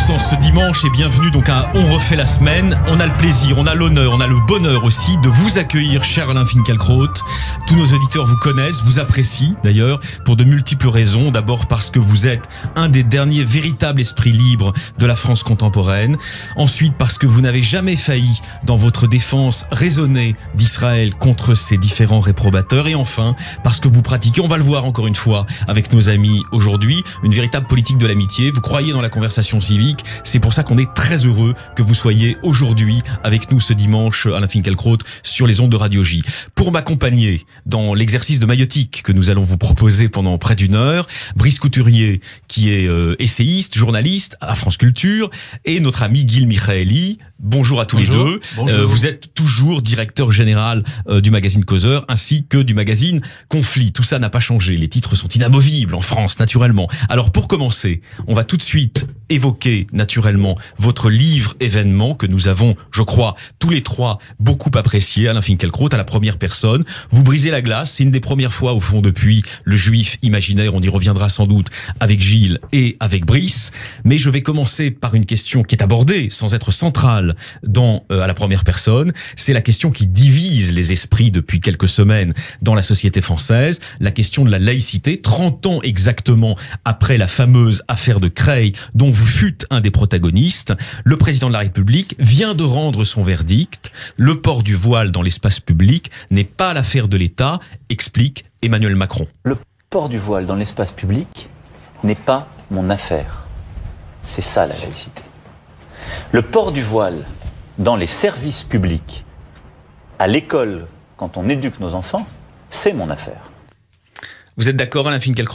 tous en ce dimanche et bienvenue donc à On refait la semaine. On a le plaisir, on a l'honneur, on a le bonheur aussi de vous accueillir, cher Alain Finkielkraut. Tous nos auditeurs vous connaissent, vous apprécient d'ailleurs pour de multiples raisons. D'abord parce que vous êtes un des derniers véritables esprits libres de la France contemporaine. Ensuite parce que vous n'avez jamais failli dans votre défense raisonnée d'Israël contre ses différents réprobateurs. Et enfin parce que vous pratiquez, on va le voir encore une fois avec nos amis aujourd'hui, une véritable politique de l'amitié. Vous croyez dans la conversation civique. C'est pour ça qu'on est très heureux que vous soyez aujourd'hui avec nous ce dimanche, Alain Finkielkraut, sur les ondes de Radio J. Pour m'accompagner dans l'exercice de maïotique que nous allons vous proposer pendant près d'une heure, Brice Couturier, qui est essayiste, journaliste à France Culture, et notre ami Gil Michaeli. Bonjour à tous les deux. Bonjour. Vous êtes toujours directeur général du magazine Causeur ainsi que du magazine Conflit. Tout ça n'a pas changé. Les titres sont inamovibles en France, naturellement. Alors pour commencer, on va tout de suite évoquer naturellement votre livre événement que nous avons, je crois, tous les trois beaucoup apprécié. Alain Finkielkraut, à la première personne. Vous brisez la glace. C'est une des premières fois, au fond, depuis Le Juif imaginaire. On y reviendra sans doute avec Gilles et avec Brice. Mais je vais commencer par une question qui est abordée sans être centrale à la première personne. C'est la question qui divise les esprits depuis quelques semaines dans la société française. La question de la laïcité. 30 ans exactement après la fameuse affaire de Creil, dont vous fûtes un des protagonistes. Le président de la République vient de rendre son verdict. Le port du voile dans l'espace public n'est pas l'affaire de l'État, explique Emmanuel Macron. Le port du voile dans l'espace public n'est pas mon affaire. C'est ça la laïcité. Le port du voile dans les services publics, à l'école, quand on éduque nos enfants, c'est mon affaire. Vous êtes d'accord, Alain Finkielkraut ?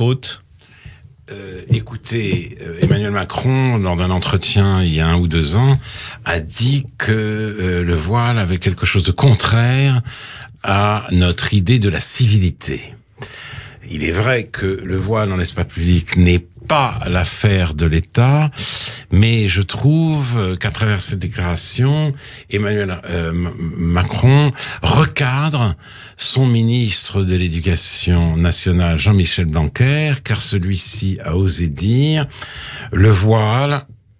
Écoutez, Emmanuel Macron, lors d'un entretien il y a 1 ou 2 ans, a dit que le voile avait quelque chose de contraire à notre idée de la civilité. Il est vrai que le voile dans l'espace public n'est pas l'affaire de l'État, mais je trouve qu'à travers cette déclaration, Emmanuel Macron recadre son ministre de l'Éducation nationale, Jean-Michel Blanquer, car celui-ci a osé dire le voile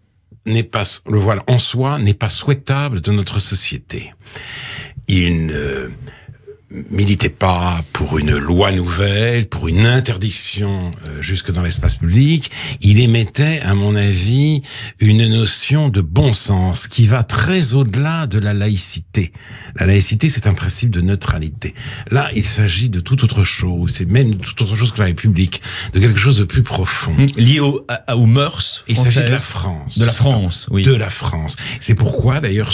en soi n'est pas souhaitable de notre société. Il ne militait pas pour une loi nouvelle, pour une interdiction jusque dans l'espace public. Il émettait, à mon avis, une notion de bon sens qui va très au-delà de la laïcité. La laïcité, c'est un principe de neutralité. Là, il s'agit de toute autre chose. C'est même toute autre chose que la République, de quelque chose de plus profond. Lié aux mœurs françaises. Il s'agit de la France. De la France, oui. De la France. C'est pourquoi, d'ailleurs,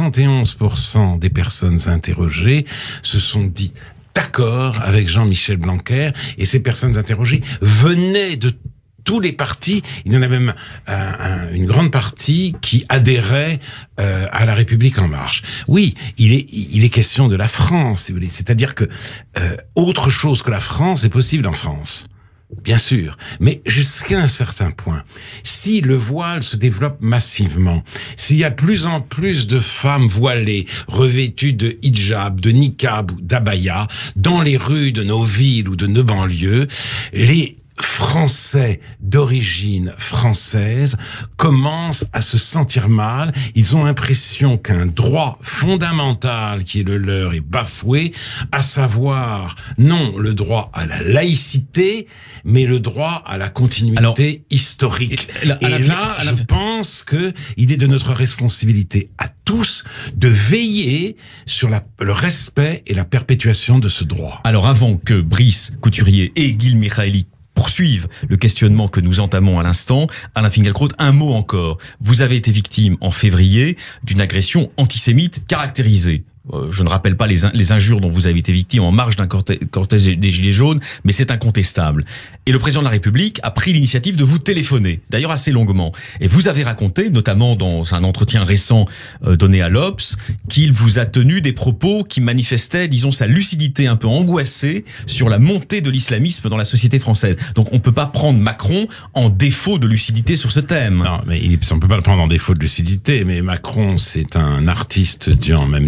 71% des personnes interrogées se sont dit d'accord avec Jean-Michel Blanquer, et ces personnes interrogées venaient de tous les partis. Il y en a même une grande partie qui adhérait à la République en marche. Oui, il est question de la France, si vous voulez. C'est-à-dire que autre chose que la France est possible en France. Bien sûr, mais jusqu'à un certain point. Si le voile se développe massivement, s'il y a plus en plus de femmes voilées, revêtues de hijab, de niqab ou d'abaya, dans les rues de nos villes ou de nos banlieues, les Français d'origine française commencent à se sentir mal. Ils ont l'impression qu'un droit fondamental qui est le leur est bafoué, à savoir non le droit à la laïcité, mais le droit à la continuité historique. Et là, je pense que il est de notre responsabilité à tous de veiller sur le respect et la perpétuation de ce droit. Alors avant que Brice Couturier et Gil Michaeli poursuivent le questionnement que nous entamons à l'instant, Alain Finkielkraut, un mot encore. Vous avez été victime en février d'une agression antisémite caractérisée. Je ne rappelle pas les injures dont vous avez été victime en marge d'un cortège des Gilets jaunes, mais c'est incontestable. Et le président de la République a pris l'initiative de vous téléphoner, d'ailleurs assez longuement. Et vous avez raconté, notamment dans un entretien récent donné à l'Obs, qu'il vous a tenu des propos qui manifestaient, disons, sa lucidité un peu angoissée sur la montée de l'islamisme dans la société française. Donc on ne peut pas prendre Macron en défaut de lucidité sur ce thème. Non, mais on ne peut pas le prendre en défaut de lucidité, mais Macron, c'est un artiste Dieu en même temps.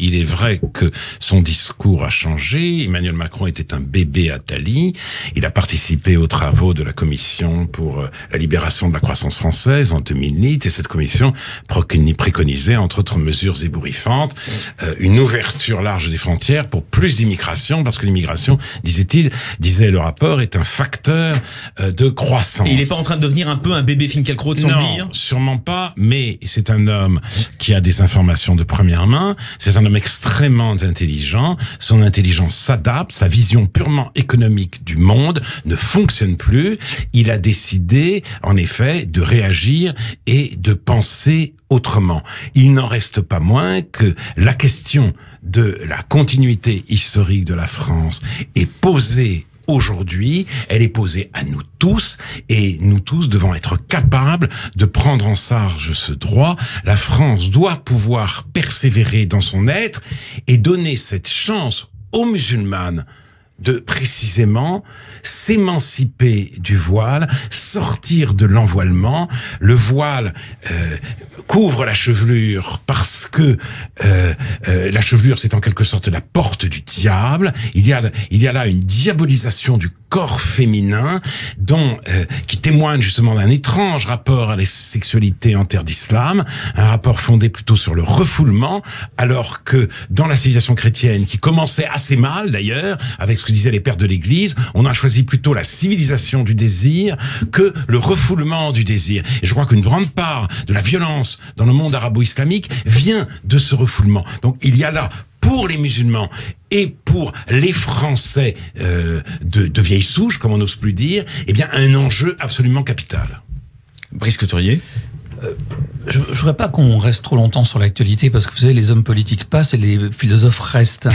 il est vrai que son discours a changé. Emmanuel Macron était un bébé Attali. Il a participé aux travaux de la commission pour la libération de la croissance française en 2008, et cette commission préconisait, entre autres mesures ébouriffantes, une ouverture large des frontières pour plus d'immigration, parce que l'immigration, disait le rapport, est un facteur de croissance. Et il n'est pas en train de devenir un peu un bébé Finkielkraut, sans le dire? Non, sûrement pas, mais c'est un homme qui a des informations de première main, c'est un homme extrêmement intelligent, son intelligence s'adapte, sa vision purement économique du monde ne fonctionne plus, il a décidé, en effet, de réagir et de penser autrement. Il n'en reste pas moins que la question de la continuité historique de la France est posée aujourd'hui, elle est posée à nous tous, et nous tous devons être capables de prendre en charge ce droit. La France doit pouvoir persévérer dans son être et donner cette chance aux musulmanes de précisément s'émanciper du voile, sortir de l'envoilement. Le voile couvre la chevelure parce que la chevelure, c'est en quelque sorte la porte du diable. Il y a là une diabolisation du corps féminin qui témoigne justement d'un étrange rapport à la sexualité en terre d'islam, un rapport fondé plutôt sur le refoulement, alors que dans la civilisation chrétienne, qui commençait assez mal d'ailleurs, avec ce que disaient les pères de l'Église, on a choisi plutôt la civilisation du désir que le refoulement du désir. Et je crois qu'une grande part de la violence dans le monde arabo-islamique vient de ce refoulement. Donc il y a là, pour les musulmans et pour les Français de vieille souche, comme on n'ose plus dire, eh bien un enjeu absolument capital. Brice Couturier. Je ne voudrais pas qu'on reste trop longtemps sur l'actualité, parce que vous savez, les hommes politiques passent et les philosophes restent.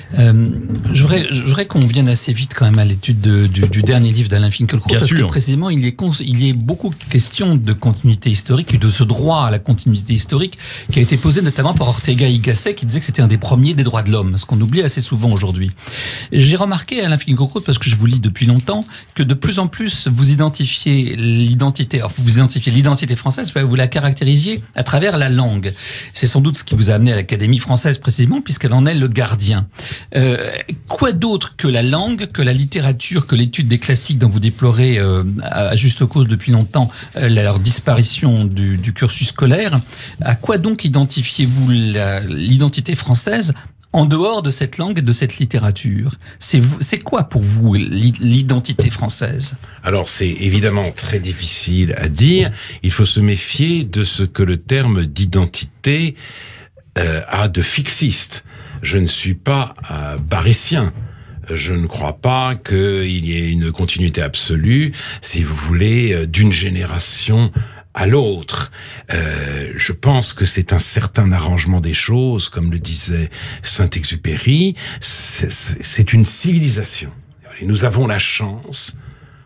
Je voudrais qu'on vienne assez vite quand même à l'étude du dernier livre d'Alain Finkielkraut, parce que précisément il y a beaucoup question de continuité historique et de ce droit à la continuité historique qui a été posé notamment par Ortega y Gasset, qui disait que c'était un des premiers des droits de l'homme, ce qu'on oublie assez souvent aujourd'hui. J'ai remarqué, Alain Finkielkraut, parce que je vous lis depuis longtemps, que de plus en plus vous identifiez l'identité française, vous la caractérisiez à travers la langue. C'est sans doute ce qui vous a amené à l'Académie française précisément, puisqu'elle en est le gardien. Quoi d'autre que la langue, que la littérature, que l'étude des classiques dont vous déplorez à juste cause depuis longtemps leur disparition du cursus scolaire, à quoi donc identifiez-vous l'identité française en dehors de cette langue et de cette littérature? C'est quoi pour vous l'identité française? Alors c'est évidemment très difficile à dire. Il faut se méfier de ce que le terme d'identité a de fixiste. Je ne suis pas barétien. Je ne crois pas qu'il y ait une continuité absolue, si vous voulez, d'une génération à l'autre. Je pense que c'est un certain arrangement des choses, comme le disait Saint-Exupéry. C'est une civilisation. Et nous avons la chance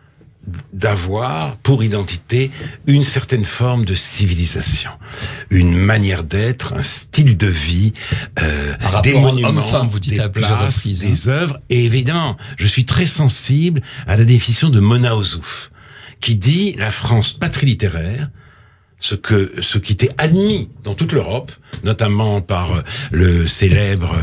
d'avoir pour identité une certaine forme de civilisation, une manière d'être, un style de vie, des monuments, vous dites des places, des œuvres. Et évidemment, je suis très sensible à la définition de Mona Ozouf, qui dit la France patrie littéraire, ce qui était admis dans toute l'Europe, notamment par le célèbre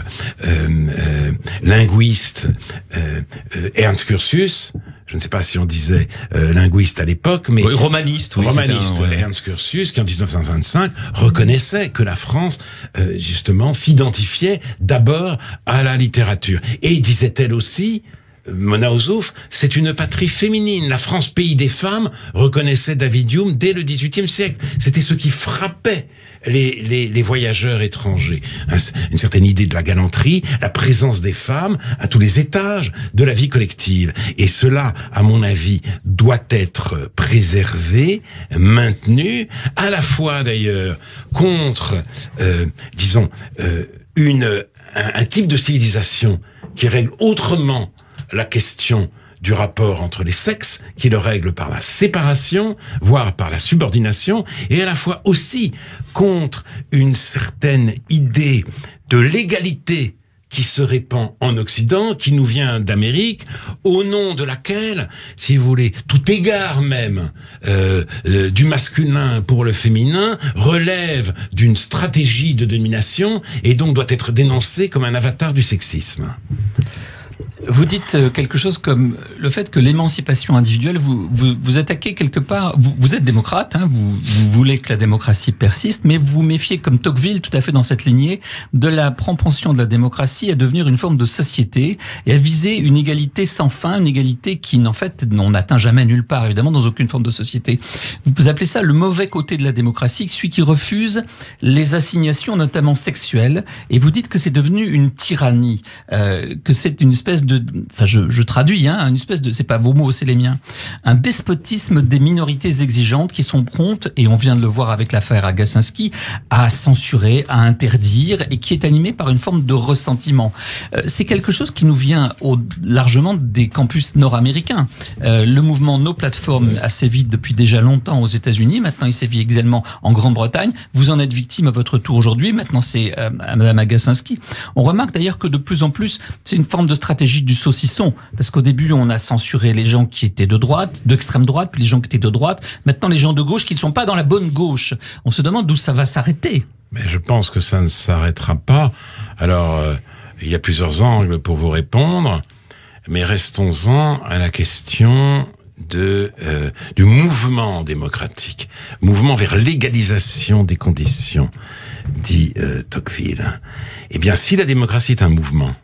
linguiste Ernst Curtius. Je ne sais pas si on disait linguiste à l'époque, mais romaniste, Ernst Curtius, qui en 1925 reconnaissait que la France justement s'identifiait d'abord à la littérature. Et disait-elle aussi, Mona Ozouf, c'est une patrie féminine. La France, pays des femmes, reconnaissait David Hume dès le XVIIIe siècle. C'était ce qui frappait les voyageurs étrangers. Une certaine idée de la galanterie, la présence des femmes à tous les étages de la vie collective. Et cela, à mon avis, doit être préservé, maintenu, à la fois d'ailleurs contre, un type de civilisation qui règle autrement la question du rapport entre les sexes, qui le règle par la séparation, voire par la subordination, et à la fois aussi contre une certaine idée de l'égalité qui se répand en Occident, qui nous vient d'Amérique, au nom de laquelle, si vous voulez, tout égard même du masculin pour le féminin relève d'une stratégie de domination et donc doit être dénoncé comme un avatar du sexisme. Vous dites quelque chose comme le fait que l'émancipation individuelle, vous attaquez quelque part, vous êtes démocrate, hein, vous voulez que la démocratie persiste, mais vous vous méfiez, comme Tocqueville, tout à fait dans cette lignée, de la propension de la démocratie à devenir une forme de société et à viser une égalité sans fin, une égalité qui, en fait, on n'atteint jamais nulle part, évidemment, dans aucune forme de société. Vous appelez ça le mauvais côté de la démocratie, celui qui refuse les assignations, notamment sexuelles, et vous dites que c'est devenu une tyrannie, que c'est une espèce de, enfin je traduis, hein, une espèce de, c'est pas vos mots, c'est les miens, un despotisme des minorités exigeantes qui sont promptes, et on vient de le voir avec l'affaire Agacinski, à censurer, à interdire, et qui est animé par une forme de ressentiment. C'est quelque chose qui nous vient largement des campus nord-américains. Le mouvement No Platform a sévi depuis déjà longtemps aux États-Unis, maintenant il sévit également en Grande-Bretagne. Vous en êtes victime à votre tour aujourd'hui, maintenant c'est Madame Agacinski. On remarque d'ailleurs que de plus en plus, c'est une forme de stratégie du saucisson, parce qu'au début on a censuré les gens qui étaient de droite, d'extrême droite, puis les gens qui étaient de droite, maintenant les gens de gauche qui ne sont pas dans la bonne gauche. On se demande d'où ça va s'arrêter. Mais je pense que ça ne s'arrêtera pas. Alors, il y a plusieurs angles pour vous répondre, mais restons-en à la question du mouvement démocratique, mouvement vers l'égalisation des conditions, dit Tocqueville. Eh bien, si la démocratie est un mouvement,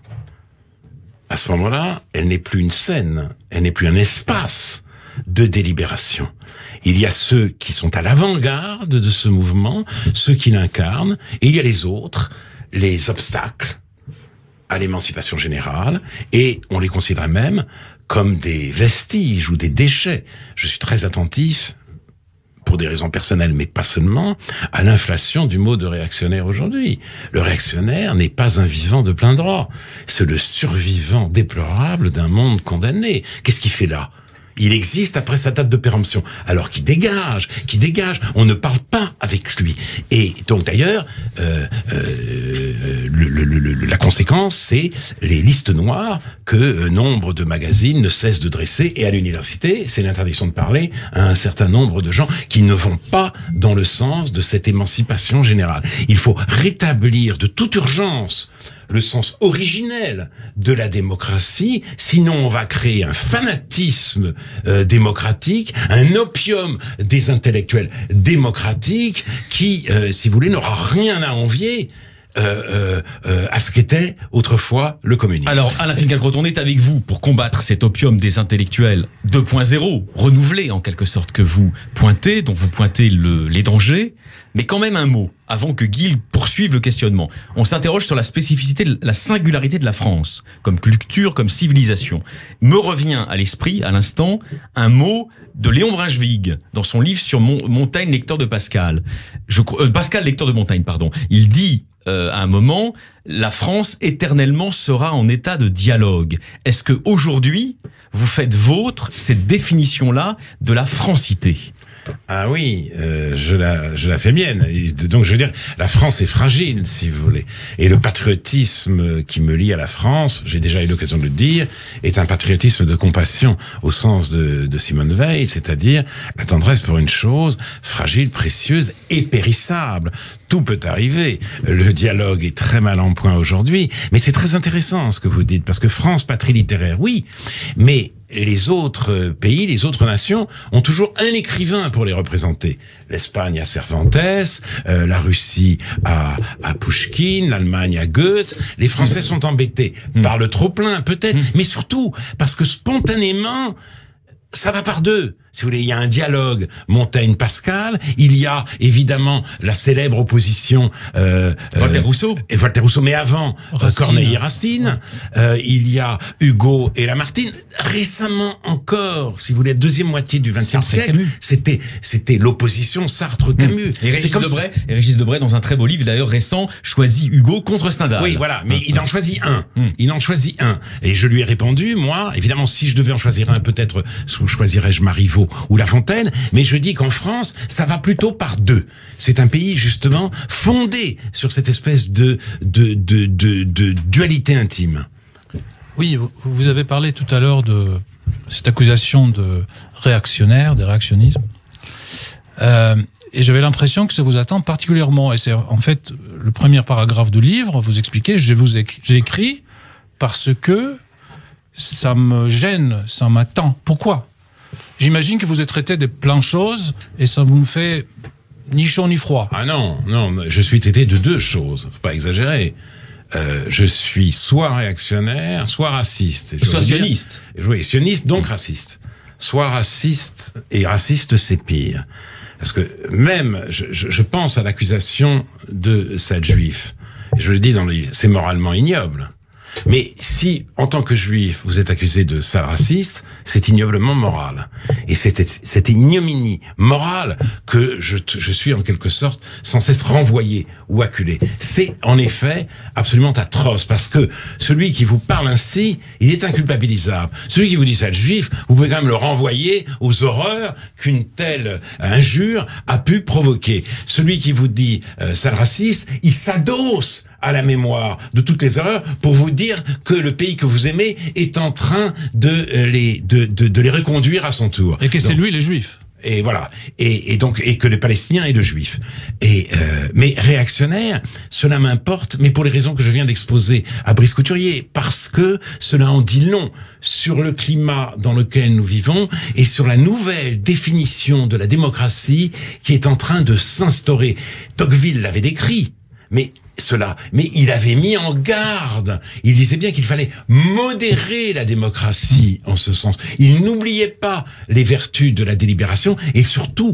à ce moment-là, elle n'est plus une scène, elle n'est plus un espace de délibération. Il y a ceux qui sont à l'avant-garde de ce mouvement, ceux qui l'incarnent, et il y a les autres, les obstacles à l'émancipation générale, et on les considère même comme des vestiges ou des déchets. Je suis très attentif, pour des raisons personnelles, mais pas seulement, à l'inflation du mot de réactionnaire aujourd'hui. Le réactionnaire n'est pas un vivant de plein droit. C'est le survivant déplorable d'un monde condamné. Qu'est-ce qu'il fait là ? Il existe après sa date de péremption. Alors qu'il dégage, on ne parle pas avec lui. Et donc d'ailleurs, la conséquence, c'est les listes noires que nombre de magazines ne cessent de dresser. Et à l'université, c'est l'interdiction de parler à un certain nombre de gens qui ne vont pas dans le sens de cette émancipation générale. Il faut rétablir de toute urgence le sens originel de la démocratie, sinon on va créer un fanatisme démocratique, un opium des intellectuels démocratiques qui, si vous voulez, n'aura rien à envier à ce qu'était autrefois le communisme. Alors, Alain Finkielkraut, on est avec vous pour combattre cet opium des intellectuels 2.0, renouvelé en quelque sorte, que vous pointez, dont vous pointez les dangers. Mais quand même un mot, avant que Guy poursuive le questionnement. On s'interroge sur la spécificité, la singularité de la France, comme culture, comme civilisation. Me revient à l'esprit, à l'instant, un mot de Léon Brunswick, dans son livre sur Montaigne, lecteur de Pascal. Pascal, lecteur de Montaigne, pardon. Il dit, à un moment, la France éternellement sera en état de dialogue. Est-ce que aujourd'hui, vous faites vôtre cette définition-là de la francité ? Ah oui, je la fais mienne. Et donc je veux dire, la France est fragile, si vous voulez. Et le patriotisme qui me lie à la France, j'ai déjà eu l'occasion de le dire, est un patriotisme de compassion au sens de Simone Veil, c'est-à-dire la tendresse pour une chose fragile, précieuse et périssable. Tout peut arriver. Le dialogue est très mal en point aujourd'hui, mais c'est très intéressant ce que vous dites, parce que France, patrie littéraire, oui, mais les autres pays, les autres nations ont toujours un écrivain pour les représenter. L'Espagne a Cervantes, la Russie a Pouchkine, l'Allemagne a Goethe. Les Français sont embêtés par le trop-plein, peut-être, mais surtout parce que spontanément, ça va par deux. Si vous voulez, il y a un dialogue Montaigne-Pascal, il y a évidemment la célèbre opposition Voltaire-Rousseau, mais avant Corneille et Racine, il y a Hugo et Lamartine. Récemment encore, si vous voulez, la deuxième moitié du XXe siècle, c'était l'opposition Sartre-Camus. Et Régis Debray, dans un très beau livre d'ailleurs récent, choisit Hugo contre Stendhal. Oui, voilà, mais il en choisit un. Il en choisit un. Et je lui ai répondu, moi, évidemment, si je devais en choisir un, peut-être choisirais-je Marivaux Riffaut ou La Fontaine, mais je dis qu'en France, ça va plutôt par deux. C'est un pays, justement, fondé sur cette espèce de dualité intime. Oui, vous avez parlé tout à l'heure de cette accusation de réactionnaire, de réactionnisme. Et j'avais l'impression que ça vous attend particulièrement. Et c'est en fait le premier paragraphe du livre, vous expliquez, j'ai écrit parce que ça me gêne, ça m'attend. Pourquoi? J'imagine que vous êtes traité de plein de choses et ça vous me fait ni chaud ni froid. Ah non, je suis traité de deux choses, faut pas exagérer. Je suis soit réactionnaire, soit raciste. Soit sioniste. Oui, sioniste, donc raciste. Soit raciste, et raciste, c'est pire. Parce que même, je pense à l'accusation de sale juif. Et je le dis dans le livre, c'est moralement ignoble. Mais si, en tant que juif, vous êtes accusé de sale raciste, c'est ignoblement moral. Et c'est cette ignominie morale que je suis en quelque sorte sans cesse renvoyé ou acculé. C'est en effet absolument atroce, parce que celui qui vous parle ainsi, il est inculpabilisable. Celui qui vous dit sale juif, vous pouvez quand même le renvoyer aux horreurs qu'une telle injure a pu provoquer. Celui qui vous dit sale raciste, il s'adosse à la mémoire de toutes les horreurs pour vous dire que le pays que vous aimez est en train de les reconduire à son tour. Et que c'est lui les juifs. Et voilà. Et donc, et que les Palestiniens est le juif. Mais réactionnaire, cela m'importe, mais pour les raisons que je viens d'exposer à Brice Couturier, parce que cela en dit long sur le climat dans lequel nous vivons et sur la nouvelle définition de la démocratie qui est en train de s'instaurer. Tocqueville l'avait décrit, mais il avait mis en garde. Il disait bien qu'il fallait modérer la démocratie en ce sens. Il n'oubliait pas les vertus de la délibération et surtout,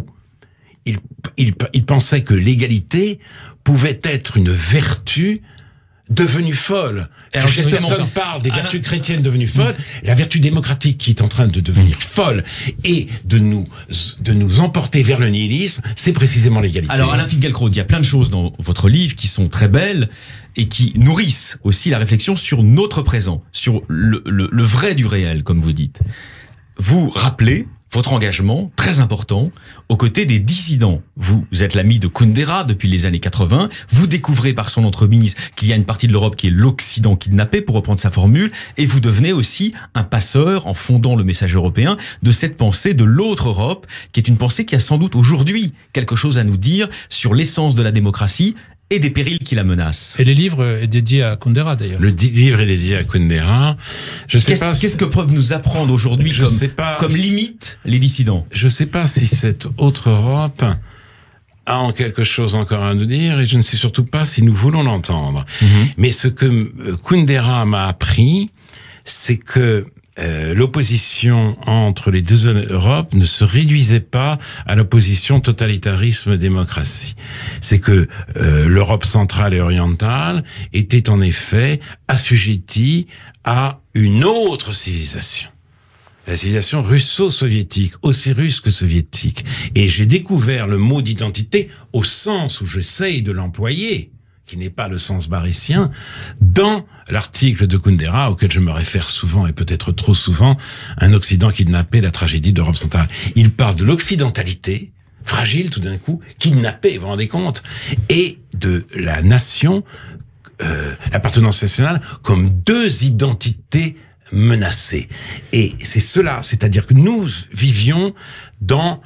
il pensait que l'égalité pouvait être une vertu devenue folle. Alors, Chesterton parle des vertus chrétiennes devenues folles, la vertu démocratique qui est en train de devenir folle et de nous emporter vers le nihilisme, c'est précisément l'égalité. Alors Alain Finkielkraut, il y a plein de choses dans votre livre qui sont très belles et qui nourrissent aussi la réflexion sur notre présent, sur le vrai du réel, comme vous dites. Vous rappelez votre engagement, très important, aux côtés des dissidents. Vous êtes l'ami de Kundera depuis les années 80. Vous découvrez par son entremise qu'il y a une partie de l'Europe qui est l'Occident kidnappé, pour reprendre sa formule, et vous devenez aussi un passeur, en fondant le message européen, de cette pensée de l'autre Europe, qui est une pensée qui a sans doute aujourd'hui quelque chose à nous dire sur l'essence de la démocratie et des périls qui la menacent. Et le livre est dédié à Kundera, d'ailleurs. Le livre est dédié à Kundera. Qu'est-ce que peuvent nous apprendre aujourd'hui comme limite les dissidents? Je ne sais pas si cette autre Europe a en quelque chose encore à nous dire, et je ne sais surtout pas si nous voulons l'entendre. Mais ce que Kundera m'a appris, c'est que l'opposition entre les deux Europes ne se réduisait pas à l'opposition totalitarisme-démocratie. C'est que l'Europe centrale et orientale était en effet assujettie à une autre civilisation. La civilisation russo-soviétique, aussi russe que soviétique. Et j'ai découvert le mot d'identité au sens où j'essaye de l'employer, qui n'est pas le sens barétien, dans l'article de Kundera, auquel je me réfère souvent, et peut-être trop souvent, un Occident kidnappé, la tragédie de l'Europe centrale. Il parle de l'occidentalité, fragile tout d'un coup, kidnappée, vous vous rendez compte, et de la nation, l'appartenance nationale, comme deux identités menacées. Et c'est cela, c'est-à-dire que nous vivions dans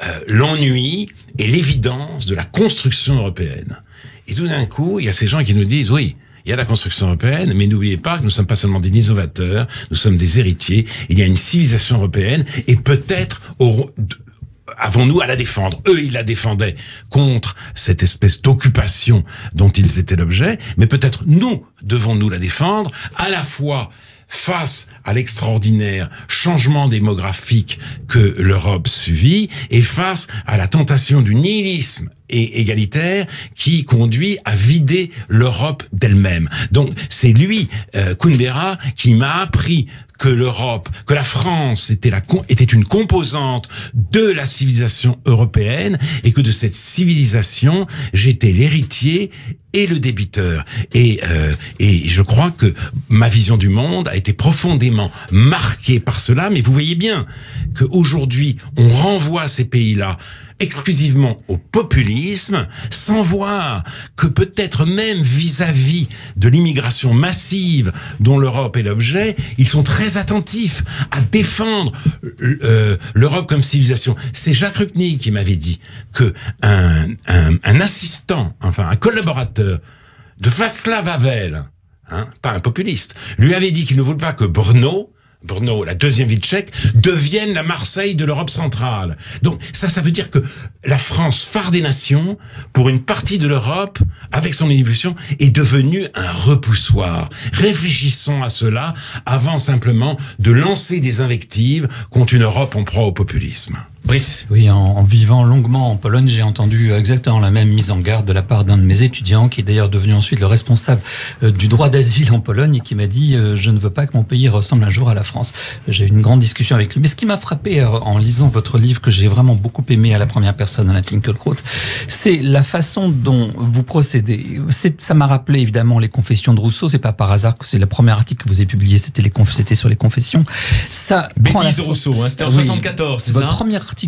l'ennui et l'évidence de la construction européenne. Et tout d'un coup, il y a ces gens qui nous disent, oui, il y a la construction européenne, mais n'oubliez pas que nous ne sommes pas seulement des innovateurs, nous sommes des héritiers, il y a une civilisation européenne, et peut-être avons-nous à la défendre. Eux, ils la défendaient contre cette espèce d'occupation dont ils étaient l'objet, mais peut-être nous devons-nous la défendre, à la fois face à l'extraordinaire changement démographique que l'Europe subit et face à la tentation du nihilisme et égalitaire qui conduit à vider l'Europe d'elle-même. Donc c'est lui, Kundera, qui m'a appris que l'Europe, que la France était une composante de la civilisation européenne et que de cette civilisation, j'étais l'héritier et le débiteur. Et je crois que ma vision du monde a été profondément marquée par cela, mais vous voyez bien qu'aujourd'hui, on renvoie ces pays-là exclusivement au populisme, sans voir que peut-être même vis-à-vis de l'immigration massive dont l'Europe est l'objet, ils sont très attentifs à défendre l'Europe comme civilisation. C'est Jacques Rupnik qui m'avait dit que un assistant, enfin un collaborateur de Václav Havel, pas un populiste, lui avait dit qu'il ne voulait pas que Brno, la deuxième ville tchèque, devienne la Marseille de l'Europe centrale. Donc ça veut dire que la France, phare des nations, pour une partie de l'Europe, avec son évolution, est devenue un repoussoir. Réfléchissons à cela avant simplement de lancer des invectives contre une Europe en proie au populisme. Brice. Oui, en vivant longuement en Pologne, j'ai entendu exactement la même mise en garde de la part d'un de mes étudiants, qui est d'ailleurs devenu ensuite le responsable du droit d'asile en Pologne, et qui m'a dit « Je ne veux pas que mon pays ressemble un jour à la France ». J'ai eu une grande discussion avec lui. Mais ce qui m'a frappé en lisant votre livre, que j'ai vraiment beaucoup aimé à la première personne, Alain Finkielkraut, c'est la façon dont vous procédez. Ça m'a rappelé évidemment les Confessions de Rousseau. C'est pas par hasard que c'est le premier article que vous avez publié, c'était sur les Confessions. Ça Bêtise de Rousseau, c'était en 74, c'est ça? Votre premier article.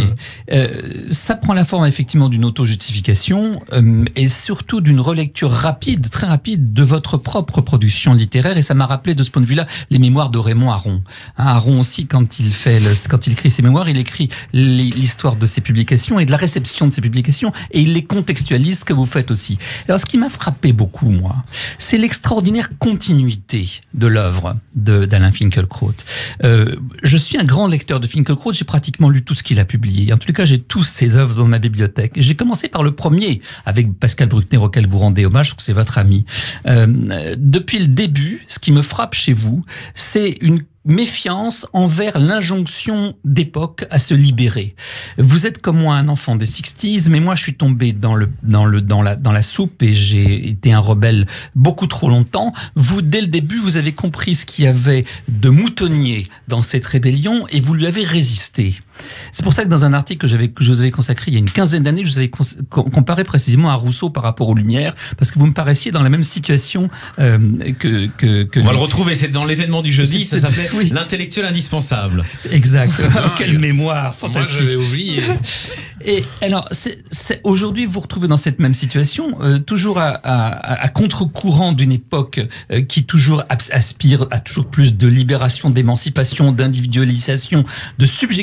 Ça prend la forme effectivement d'une auto-justification et surtout d'une relecture rapide, très rapide, de votre propre production littéraire. Et ça m'a rappelé de ce point de vue-là les mémoires de Raymond Aron. Aron aussi, quand il écrit ses mémoires, il écrit l'histoire de ses publications et de la réception de ses publications, et il les contextualise, ce que vous faites aussi. Alors, ce qui m'a frappé beaucoup, moi, c'est l'extraordinaire continuité de l'œuvre d'Alain Finkielkraut. Je suis un grand lecteur de Finkielkraut, j'ai pratiquement lu tout ce qu'il a publié. En tout cas, j'ai tous ses œuvres dans ma bibliothèque. J'ai commencé par le premier, avec Pascal Bruckner, auquel vous rendez hommage, parce que c'est votre ami. Depuis le début, ce qui me frappe chez vous, c'est une méfiance envers l'injonction d'époque à se libérer. Vous êtes comme moi un enfant des 60s, mais moi je suis tombé dans la soupe et j'ai été un rebelle beaucoup trop longtemps. Vous, dès le début, vous avez compris ce qu'il y avait de moutonnier dans cette rébellion et vous lui avez résisté. C'est pour ça que dans un article que je vous avais consacré il y a une quinzaine d'années, je vous avais comparé précisément à Rousseau par rapport aux Lumières, parce que vous me paraissiez dans la même situation que on va le retrouver, c'est dans l'événement du jeudi, ça s'appelait oui. L'intellectuel indispensable. Exact. Quelle mémoire fantastique. Moi, j'avais oublié. Et alors, aujourd'hui, vous vous retrouvez dans cette même situation, toujours à contre-courant d'une époque qui toujours aspire à toujours plus de libération, d'émancipation, d'individualisation, de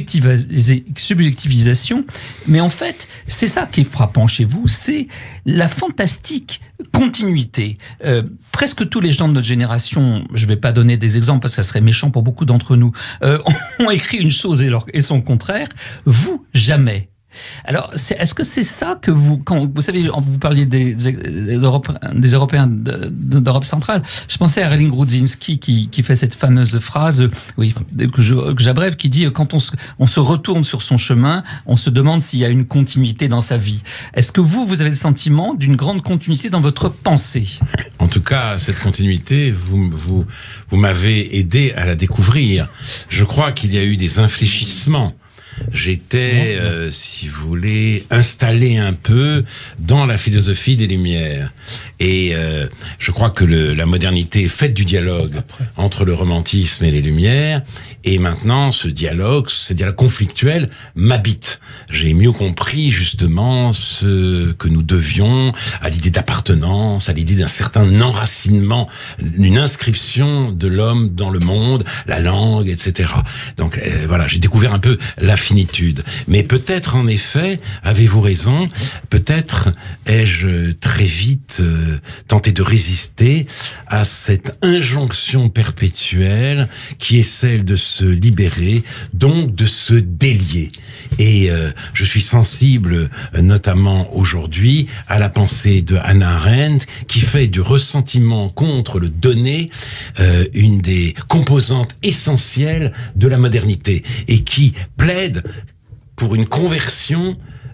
subjectivisation. Mais en fait, c'est ça qui est frappant chez vous, c'est la fantastique continuité. Presque tous les gens de notre génération, je ne vais pas donner des exemples parce que ça serait méchant pour beaucoup d'entre nous, ont écrit une chose et son contraire. Vous, jamais. Alors, est-ce que c'est ça que quand vous savez, vous parliez des Européens d'Europe centrale, je pensais à Erling Grudzinski qui fait cette fameuse phrase, oui, que j'abrève, qui dit quand on se retourne sur son chemin, on se demande s'il y a une continuité dans sa vie. Est-ce que vous avez le sentiment d'une grande continuité dans votre pensée? En tout cas, cette continuité, vous m'avez aidé à la découvrir. Je crois qu'il y a eu des infléchissements. J'étais, si vous voulez, installé un peu dans la philosophie des Lumières. Et je crois que la modernité est faite du dialogue entre le romantisme et les Lumières. Et maintenant, ce dialogue conflictuel m'habite. J'ai mieux compris justement ce que nous devions à l'idée d'appartenance, à l'idée d'un certain enracinement, une inscription de l'homme dans le monde, la langue, etc. Donc voilà, j'ai découvert un peu la finitude. Mais peut-être, en effet, avez-vous raison, peut-être ai-je très vite tenté de résister à cette injonction perpétuelle qui est celle de se libérer, donc de se délier. Et je suis sensible, notamment aujourd'hui, à la pensée de Hannah Arendt, qui fait du ressentiment contre le donné une des composantes essentielles de la modernité, et qui plaide pour une conversion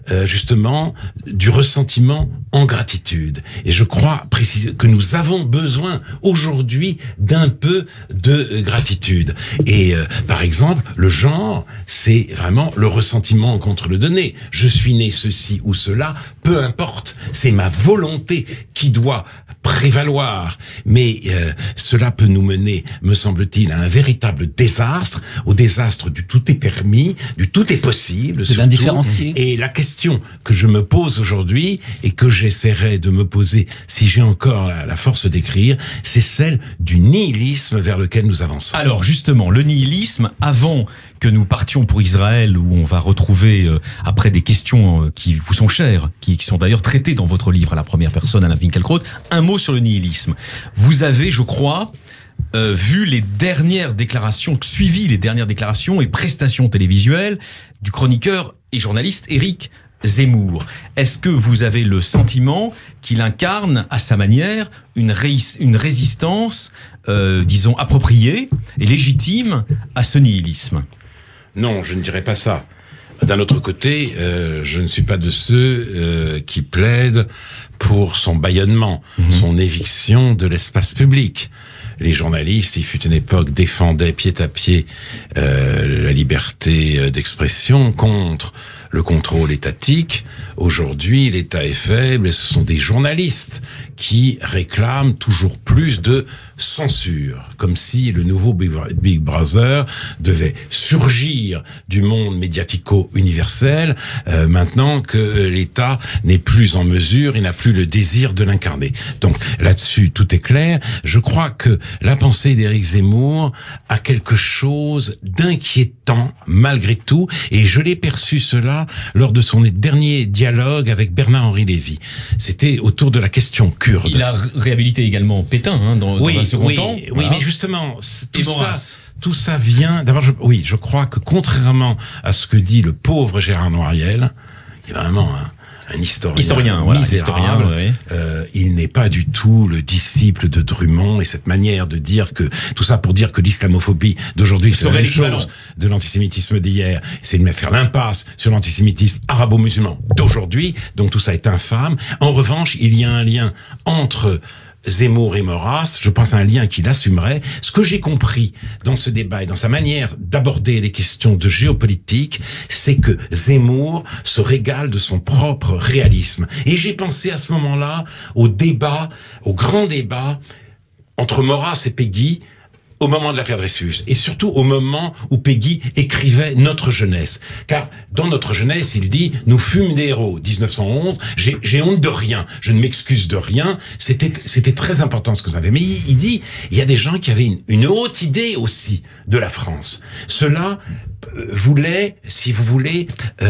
justement du ressentiment en gratitude. Et je crois précisément que nous avons besoin aujourd'hui d'un peu de gratitude. Et par exemple, le genre, c'est vraiment le ressentiment contre le donné. Je suis né ceci ou cela, peu importe. C'est ma volonté qui doit prévaloir. Mais cela peut nous mener, me semble-t-il, à un véritable désastre, au désastre du tout est permis, du tout est possible. De l'indifférencier. Et la question que je me pose aujourd'hui, et que j'essaierai de me poser si j'ai encore la force d'écrire, c'est celle du nihilisme vers lequel nous avançons. Alors justement, le nihilisme, avant que nous partions pour Israël, où on va retrouver, après des questions qui vous sont chères, qui sont d'ailleurs traitées dans votre livre à la première personne, Alain Finkielkraut, un mot sur le nihilisme. Vous avez, je crois, vu les dernières déclarations, suivi les dernières déclarations et prestations télévisuelles du chroniqueur et journaliste Éric Zemmour. Est-ce que vous avez le sentiment qu'il incarne à sa manière une résistance, disons, appropriée et légitime à ce nihilisme? Non, je ne dirais pas ça. D'un autre côté, je ne suis pas de ceux qui plaident pour son bâillonnement, son éviction de l'espace public. Les journalistes, il fut une époque, défendaient pied à pied la liberté d'expression contre le contrôle étatique. Aujourd'hui, l'État est faible et ce sont des journalistes qui réclament toujours plus de censure, comme si le nouveau Big Brother devait surgir du monde médiatico-universel maintenant que l'État n'est plus en mesure, il n'a plus le désir de l'incarner. Donc là-dessus, tout est clair. Je crois que la pensée d'Éric Zemmour a quelque chose d'inquiétant malgré tout, et je l'ai perçu cela lors de son dernier dialogue avec Bernard-Henri Lévy. C'était autour de la question kurde. Il a réhabilité également Pétain dans un second temps. Oui, voilà. mais justement, tout ça vient... D'abord, je crois que contrairement à ce que dit le pauvre Gérard Noiriel, qui est vraiment un historien voilà, misérable, il n'est pas du tout le disciple de Drummond, et cette manière de dire que, tout ça pour dire que l'islamophobie d'aujourd'hui c'est la même chose de l'antisémitisme d'hier, c'est de faire l'impasse sur l'antisémitisme arabo-musulman d'aujourd'hui, donc tout ça est infâme. En revanche, il y a un lien entre Zemmour et Maurras, je pense à un lien qu'il assumerait. Ce que j'ai compris dans ce débat et dans sa manière d'aborder les questions de géopolitique, c'est que Zemmour se régale de son propre réalisme. Et j'ai pensé à ce moment-là au grand débat entre Maurras et Péguy, au moment de l'affaire Dreyfus, et surtout au moment où Péguy écrivait Notre jeunesse. Car dans Notre jeunesse, il dit « Nous fûmes des héros ». 1911, j'ai honte de rien, je ne m'excuse de rien, c'était très important ce que vous avez. Mais il dit, il y a des gens qui avaient une haute idée aussi de la France. Cela voulait, si vous voulez,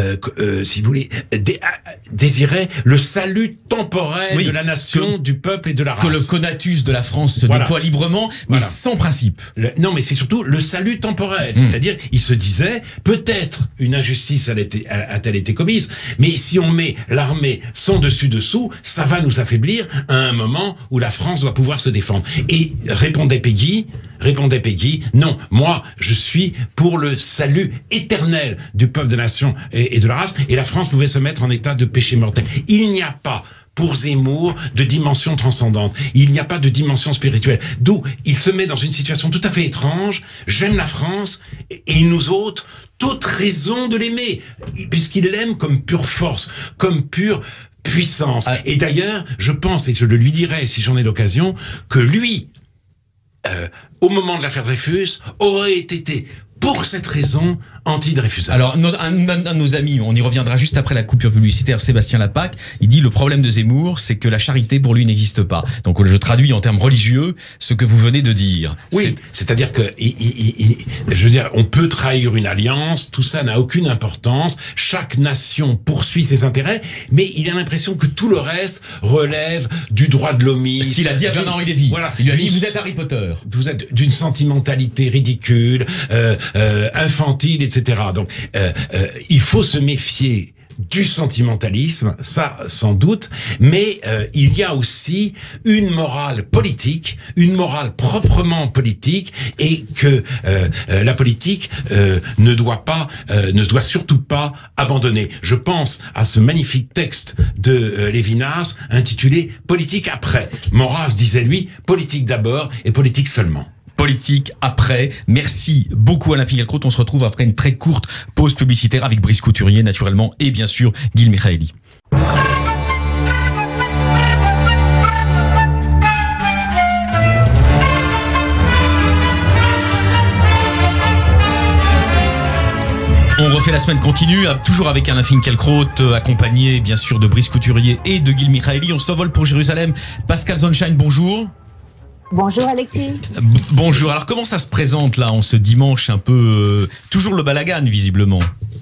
désirait le salut temporel de la nation, du peuple et de la race. Que le conatus de la France se déploie librement, mais sans principe. Non, mais c'est surtout le salut temporel. C'est-à-dire, il se disait, peut-être une injustice a-t-elle été commise, mais si on met l'armée sans dessus-dessous, ça va nous affaiblir à un moment où la France doit pouvoir se défendre. Et répondait Péguy, non, moi, je suis pour le salut éternel du peuple, de la nation et de la race, et la France pouvait se mettre en état de péché mortel. Il n'y a pas pour Zemmour de dimension transcendante. Il n'y a pas de dimension spirituelle. D'où il se met dans une situation tout à fait étrange. J'aime la France et il nous ôte toute raison de l'aimer, puisqu'il l'aime comme pure force, comme pure puissance. Et d'ailleurs, je pense, et je le lui dirai si j'en ai l'occasion, que lui, au moment de l'affaire Dreyfus, aurait été, pour cette raison, anti-Dreyfusard. Alors, un de nos amis, on y reviendra juste après la coupure publicitaire, Sébastien Lapac, il dit le problème de Zemmour, c'est que la charité pour lui n'existe pas. Donc, je traduis en termes religieux ce que vous venez de dire. Oui, c'est-à-dire que, je veux dire, on peut trahir une alliance, tout ça n'a aucune importance, chaque nation poursuit ses intérêts, mais il a l'impression que tout le reste relève du droit de l'homme. Ce qu'il a dit à Bernard-Henri Lévy. Voilà. Il lui a dit, vous êtes Harry Potter. Vous êtes d'une sentimentalité ridicule, infantile, etc. Donc, il faut se méfier du sentimentalisme, ça sans doute, mais il y a aussi une morale politique, une morale proprement politique, et que la politique ne doit surtout pas abandonner. Je pense à ce magnifique texte de Lévinas intitulé « Politique après ». Maurras disait, lui, politique d'abord et politique seulement. Politique après. Merci beaucoup Alain Finkielkraut. On se retrouve après une très courte pause publicitaire avec Brice Couturier, naturellement, et bien sûr, Gil Mikhaeli. On refait la semaine continue, toujours avec Alain Finkielkraut, accompagné bien sûr de Brice Couturier et de Gil Mikhaeli. On s'envole pour Jérusalem. Pascal Zonshine, bonjour. Bonjour Alexis. Bonjour. Alors comment ça se présente là en ce dimanche un peu toujours le balagan visiblement?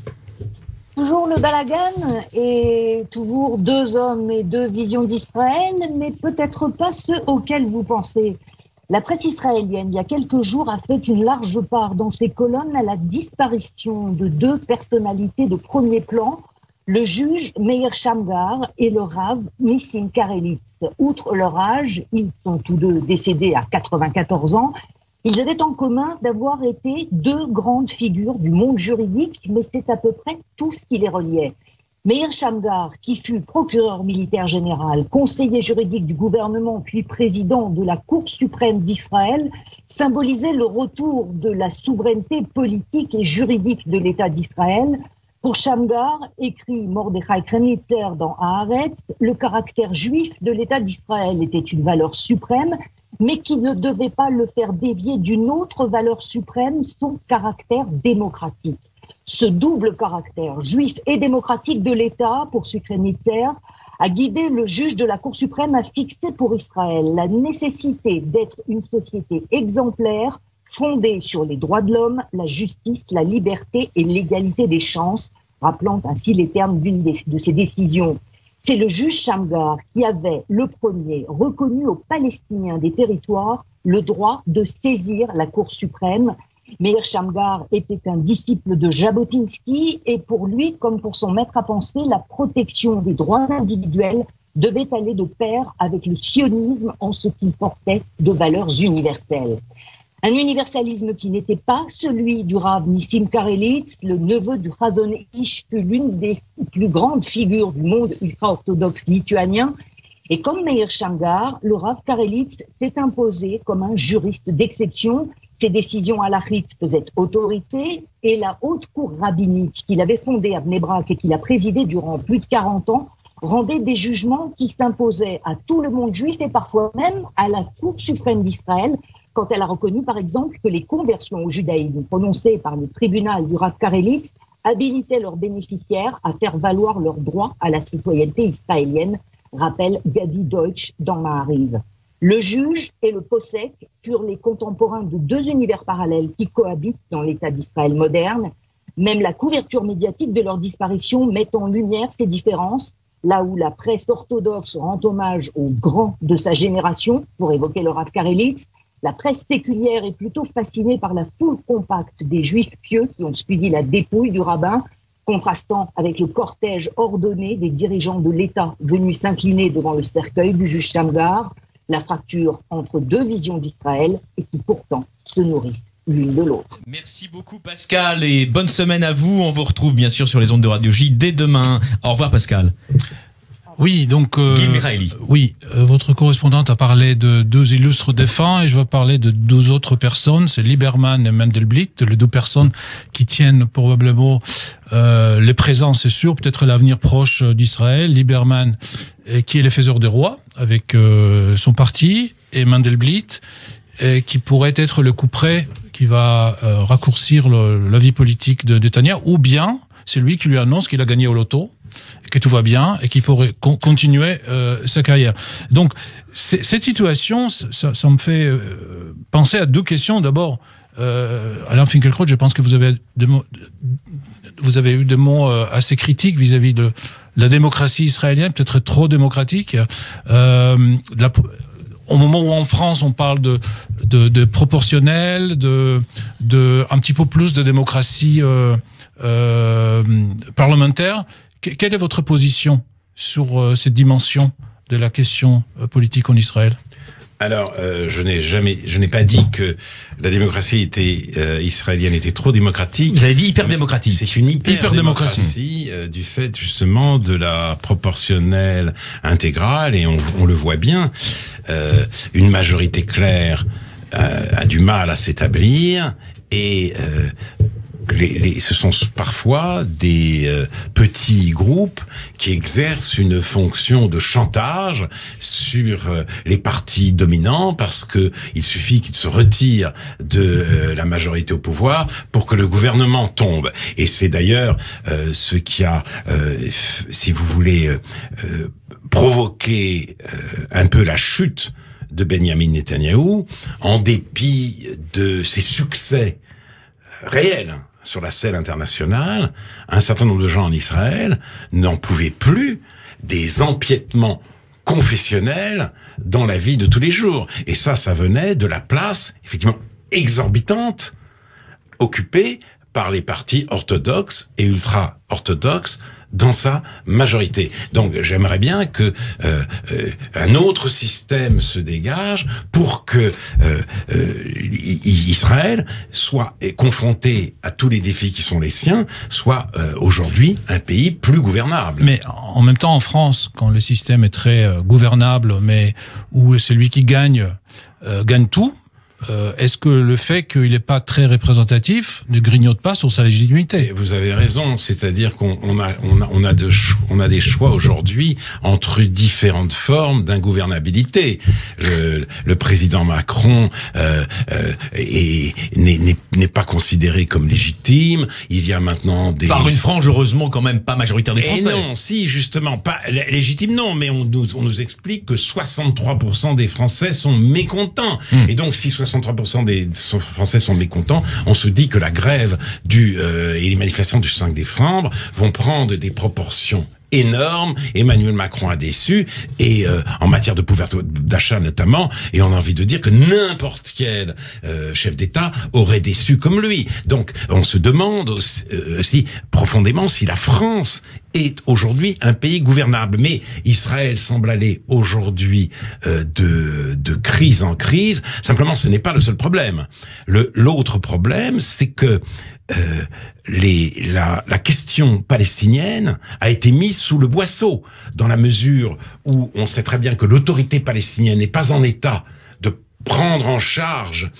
Toujours le balagan et toujours deux hommes et deux visions d'Israël, mais peut-être pas ceux auxquels vous pensez. La presse israélienne, il y a quelques jours, a fait une large part dans ses colonnes à la disparition de deux personnalités de premier plan, le juge Meir Shamgar et le Rav Nissim Karelitz. Outre leur âge, ils sont tous deux décédés à 94 ans. Ils avaient en commun d'avoir été deux grandes figures du monde juridique, mais c'est à peu près tout ce qui les reliait. Meir Shamgar, qui fut procureur militaire général, conseiller juridique du gouvernement, puis président de la Cour suprême d'Israël, symbolisait le retour de la souveraineté politique et juridique de l'État d'Israël. Pour Shamgar, écrit Mordechai Kremlitzer dans Haaretz, le caractère juif de l'État d'Israël était une valeur suprême, mais qui ne devait pas le faire dévier d'une autre valeur suprême, son caractère démocratique. Ce double caractère juif et démocratique de l'État, poursuit Kremlitzer, a guidé le juge de la Cour suprême à fixer pour Israël la nécessité d'être une société exemplaire, fondée sur les droits de l'homme, la justice, la liberté et l'égalité des chances, rappelant ainsi les termes d'une de ses décisions. C'est le juge Shamgar qui avait, le premier, reconnu aux Palestiniens des territoires le droit de saisir la Cour suprême. Meir Shamgar était un disciple de Jabotinsky et pour lui, comme pour son maître à penser, la protection des droits individuels devait aller de pair avec le sionisme en ce qu'il portait de valeurs universelles. Un universalisme qui n'était pas celui du Rav Nissim Karelitz, le neveu du Chazon Ish, fut l'une des plus grandes figures du monde ultra-orthodoxe lituanien. Et comme Meir Shamgar, le Rav Karelitz s'est imposé comme un juriste d'exception. Ses décisions halachiques faisaient autorité et la haute cour rabbinique qu'il avait fondée à Bnei Brak et qu'il a présidée durant plus de 40 ans rendait des jugements qui s'imposaient à tout le monde juif et parfois même à la Cour suprême d'Israël, quand elle a reconnu, par exemple, que les conversions au judaïsme prononcées par le tribunal du Rav Karelitz habilitaient leurs bénéficiaires à faire valoir leurs droits à la citoyenneté israélienne, rappelle Gadi Deutsch dans Maariv. Le juge et le possèque furent les contemporains de deux univers parallèles qui cohabitent dans l'État d'Israël moderne. Même la couverture médiatique de leur disparition met en lumière ces différences, là où la presse orthodoxe rend hommage aux grands de sa génération, pour évoquer le Rav Karelitz. La presse séculière est plutôt fascinée par la foule compacte des juifs pieux qui ont suivi la dépouille du rabbin, contrastant avec le cortège ordonné des dirigeants de l'État venus s'incliner devant le cercueil du juge Shamgar, la fracture entre deux visions d'Israël et qui pourtant se nourrissent l'une de l'autre. Merci beaucoup Pascal et bonne semaine à vous. On vous retrouve bien sûr sur les ondes de Radio J dès demain. Au revoir Pascal. Oui, donc Gil Mikhaeli. Oui, votre correspondante a parlé de deux illustres défunts et je vais parler de deux autres personnes, c'est Lieberman et Mandelblit, les deux personnes qui tiennent probablement les présents, c'est sûr, peut-être l'avenir proche d'Israël. Lieberman qui est le faiseur des rois avec son parti et Mandelblit qui pourrait être le coup près qui va raccourcir la vie politique de Netanyahou, ou bien c'est lui qui lui annonce qu'il a gagné au loto, que tout va bien et qu'il pourrait continuer sa carrière. Donc, cette situation, ça me fait penser à deux questions. D'abord, Alain Finkielkraut, je pense que vous avez eu des mots assez critiques vis-à-vis de la démocratie israélienne, peut-être trop démocratique. Au moment où en France on parle de proportionnel, de un petit peu plus de démocratie parlementaire, quelle est votre position sur cette dimension de la question politique en Israël? Alors, je n'ai pas dit que la démocratie israélienne était trop démocratique. Vous avez dit hyper démocratique. C'est une hyper démocratie du fait justement de la proportionnelle intégrale, et on le voit bien. Une majorité claire a du mal à s'établir, et ce sont parfois des petits groupes qui exercent une fonction de chantage sur les partis dominants, parce que il suffit qu'ils se retirent de la majorité au pouvoir pour que le gouvernement tombe. Et c'est d'ailleurs ce qui a, si vous voulez, provoqué un peu la chute de Benyamin Netanyahou, en dépit de ses succès réels sur la scène internationale. Un certain nombre de gens en Israël n'en pouvaient plus des empiètements confessionnels dans la vie de tous les jours. Et ça venait de la place, effectivement, exorbitante, occupée par les partis orthodoxes et ultra-orthodoxes dans sa majorité. Donc j'aimerais bien que un autre système se dégage pour que Israël soit confronté à tous les défis qui sont les siens, soit aujourd'hui un pays plus gouvernable. Mais en même temps, en France, quand le système est très gouvernable, mais où celui qui gagne tout, est-ce que le fait qu'il n'est pas très représentatif ne grignote pas sur sa légitimité? Vous avez raison, c'est-à-dire qu'on a des choix aujourd'hui entre différentes formes d'ingouvernabilité. Le président Macron n'est pas considéré comme légitime. Il y a maintenant des... Par une frange, heureusement, quand même pas majoritaire des Français. Et non, si, justement, pas légitime, non, mais on nous explique que 63% des Français sont mécontents. Et donc, si 63% des Français sont mécontents, on se dit que la grève et les manifestations du 5 décembre vont prendre des proportions énormes. Emmanuel Macron a déçu, et en matière de pouvoir d'achat notamment, et on a envie de dire que n'importe quel chef d'État aurait déçu comme lui. Donc on se demande aussi profondément si la France est aujourd'hui un pays gouvernable. Mais Israël semble aller aujourd'hui de crise en crise. Simplement, ce n'est pas le seul problème. L'autre problème, c'est que la question palestinienne a été mise sous le boisseau, dans la mesure où on sait très bien que l'autorité palestinienne n'est pas en état de prendre en charge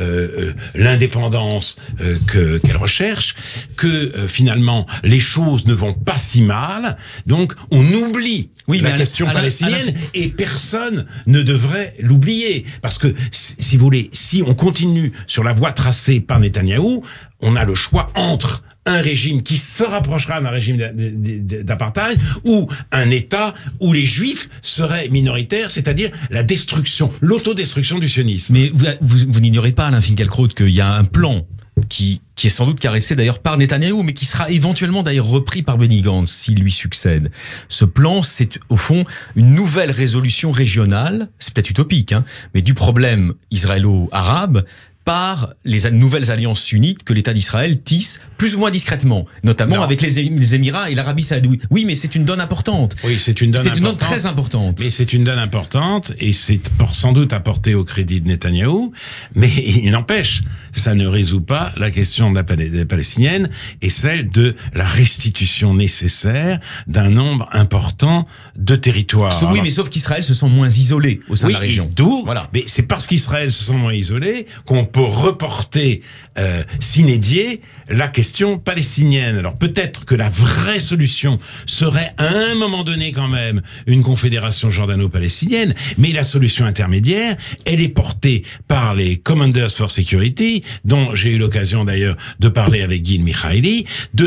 l'indépendance qu'elle recherche, que finalement les choses ne vont pas si mal, donc on oublie la question palestinienne, et personne ne devrait l'oublier, parce que si vous voulez, si on continue sur la voie tracée par Netanyahou, on a le choix entre un régime qui se rapprochera d'un régime d'apartheid, ou un État où les Juifs seraient minoritaires, c'est-à-dire la destruction, l'autodestruction du sionisme. Mais vous n'ignorez pas, Alain Finkielkraut, qu'il y a un plan qui est sans doute caressé d'ailleurs par Netanyahou, mais qui sera éventuellement d'ailleurs repris par Benny Gantz s'il lui succède. Ce plan, c'est au fond une nouvelle résolution régionale, c'est peut-être utopique, mais du problème israélo-arabe, par les nouvelles alliances sunnites que l'État d'Israël tisse plus ou moins discrètement, notamment avec les Émirats et l'Arabie Saoudite. Oui, mais c'est une donne importante. Oui, c'est une donne importante. C'est une donne très importante. Mais c'est une donne importante, et c'est sans doute à porter au crédit de Netanyahou, mais il n'empêche, ça ne résout pas la question de la palestinienne et celle de la restitution nécessaire d'un nombre important de territoires. Oui, mais sauf qu'Israël se sent moins isolé au sein de la région. Voilà. Mais c'est parce qu'Israël se sent moins isolé qu'on peut reporter sine die la question palestinienne. Alors peut-être que la vraie solution serait à un moment donné quand même une confédération jordano-palestinienne, mais la solution intermédiaire, elle est portée par les Commanders for Security, dont j'ai eu l'occasion d'ailleurs de parler avec Guy Michaeli,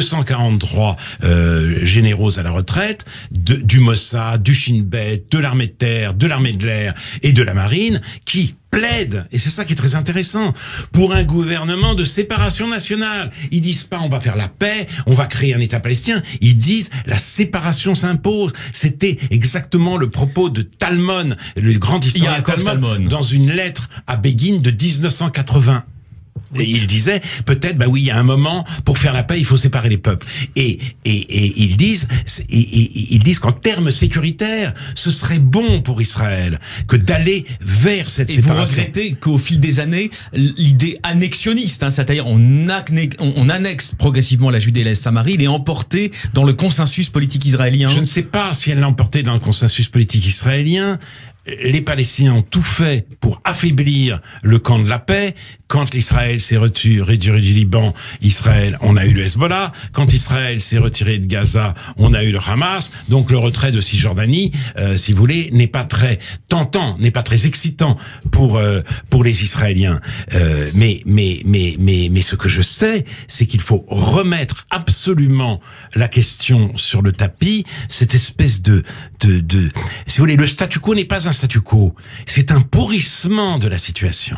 243 généraux à la retraite, du Mossad, du Shin Bet, de l'armée de terre, de l'armée de l'air et de la marine, qui plaident, et c'est ça qui est très intéressant, pour un gouvernement de séparation nationale. Ils disent pas on va faire la paix, on va créer un État palestinien, ils disent la séparation s'impose. C'était exactement le propos de Talmon, le grand historien Talmon, dans une lettre à Begin de 1981. Et il disait, peut-être, bah oui, il y a un moment, pour faire la paix, il faut séparer les peuples. Et ils disent qu'en termes sécuritaires, ce serait bon pour Israël que d'aller vers cette séparation. Et vous regrettez qu'au fil des années, l'idée annexionniste, c'est-à-dire on annexe progressivement la Judée et la Samarie, il est emporté dans le consensus politique israélien. Je ne sais pas si elle l'a emporté dans le consensus politique israélien. Les Palestiniens ont tout fait pour affaiblir le camp de la paix. Quand Israël s'est retiré du Liban, on a eu le Hezbollah. Quand Israël s'est retiré de Gaza, on a eu le Hamas. Donc le retrait de Cisjordanie, si vous voulez, n'est pas très tentant, n'est pas très excitant pour les Israéliens. Mais ce que je sais, c'est qu'il faut remettre absolument la question sur le tapis. Cette espèce de si vous voulez, le statu quo n'est pas un statu quo, c'est un pourrissement de la situation.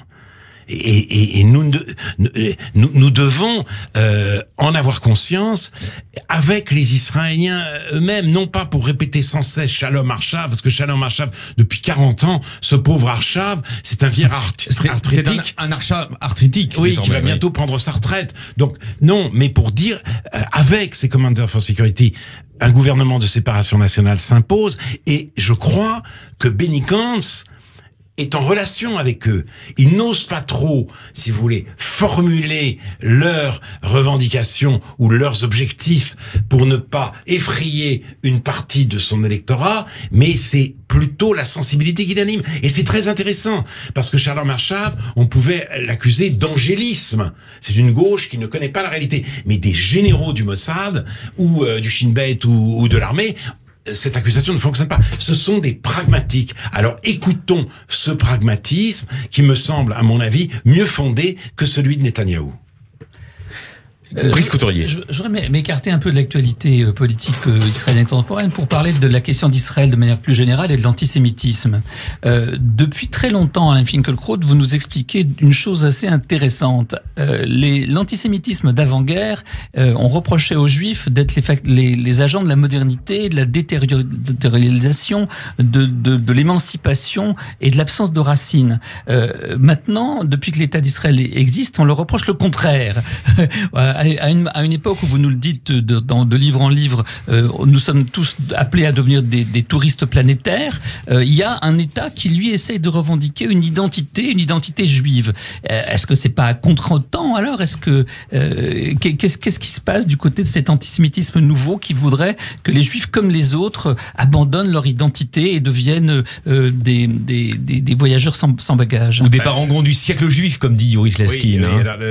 Et nous devons en avoir conscience avec les Israéliens eux-mêmes, non pas pour répéter sans cesse Shalom Arshav, parce que Shalom Arshav, depuis 40 ans, ce pauvre Arshav, c'est un vieillard arthritique. C'est un Arshav arthritique. Oui, qui va bientôt prendre sa retraite. Donc, non, mais pour dire, avec ces Commanders for Security, un gouvernement de séparation nationale s'impose, et je crois que Benny Gantz est en relation avec eux. Ils n'osent pas trop, si vous voulez, formuler leurs revendications ou leurs objectifs pour ne pas effrayer une partie de son électorat, mais c'est plutôt la sensibilité qui l'anime. Et c'est très intéressant, parce que Shalom Arshav, on pouvait l'accuser d'angélisme. C'est une gauche qui ne connaît pas la réalité. Mais des généraux du Mossad, ou du Shin Bet, ou de l'armée, cette accusation ne fonctionne pas. Ce sont des pragmatiques. Alors écoutons ce pragmatisme qui me semble, à mon avis, mieux fondé que celui de Netanyahou. Brice Couturier. Je voudrais m'écarter un peu de l'actualité politique israélienne contemporaine pour parler de la question d'Israël de manière plus générale et de l'antisémitisme. Depuis très longtemps, Alain Finkielkraut, vous nous expliquez une chose assez intéressante. L'antisémitisme d'avant-guerre, on reprochait aux Juifs d'être les agents de la modernité, de la détériorisation, de l'émancipation et de l'absence de racines. Maintenant, depuis que l'État d'Israël existe, on leur reproche le contraire. À une époque où vous nous le dites de livre en livre, nous sommes tous appelés à devenir des touristes planétaires. Il y a un État qui lui essaye de revendiquer une identité juive. Est-ce que c'est pas à contre-temps alors? Est-ce que qu'est-ce qui se passe du côté de cet antisémitisme nouveau qui voudrait que les Juifs comme les autres abandonnent leur identité et deviennent des voyageurs sans bagages? Ou des parangons du siècle juif, comme dit Yoris Leskin. Oui, alors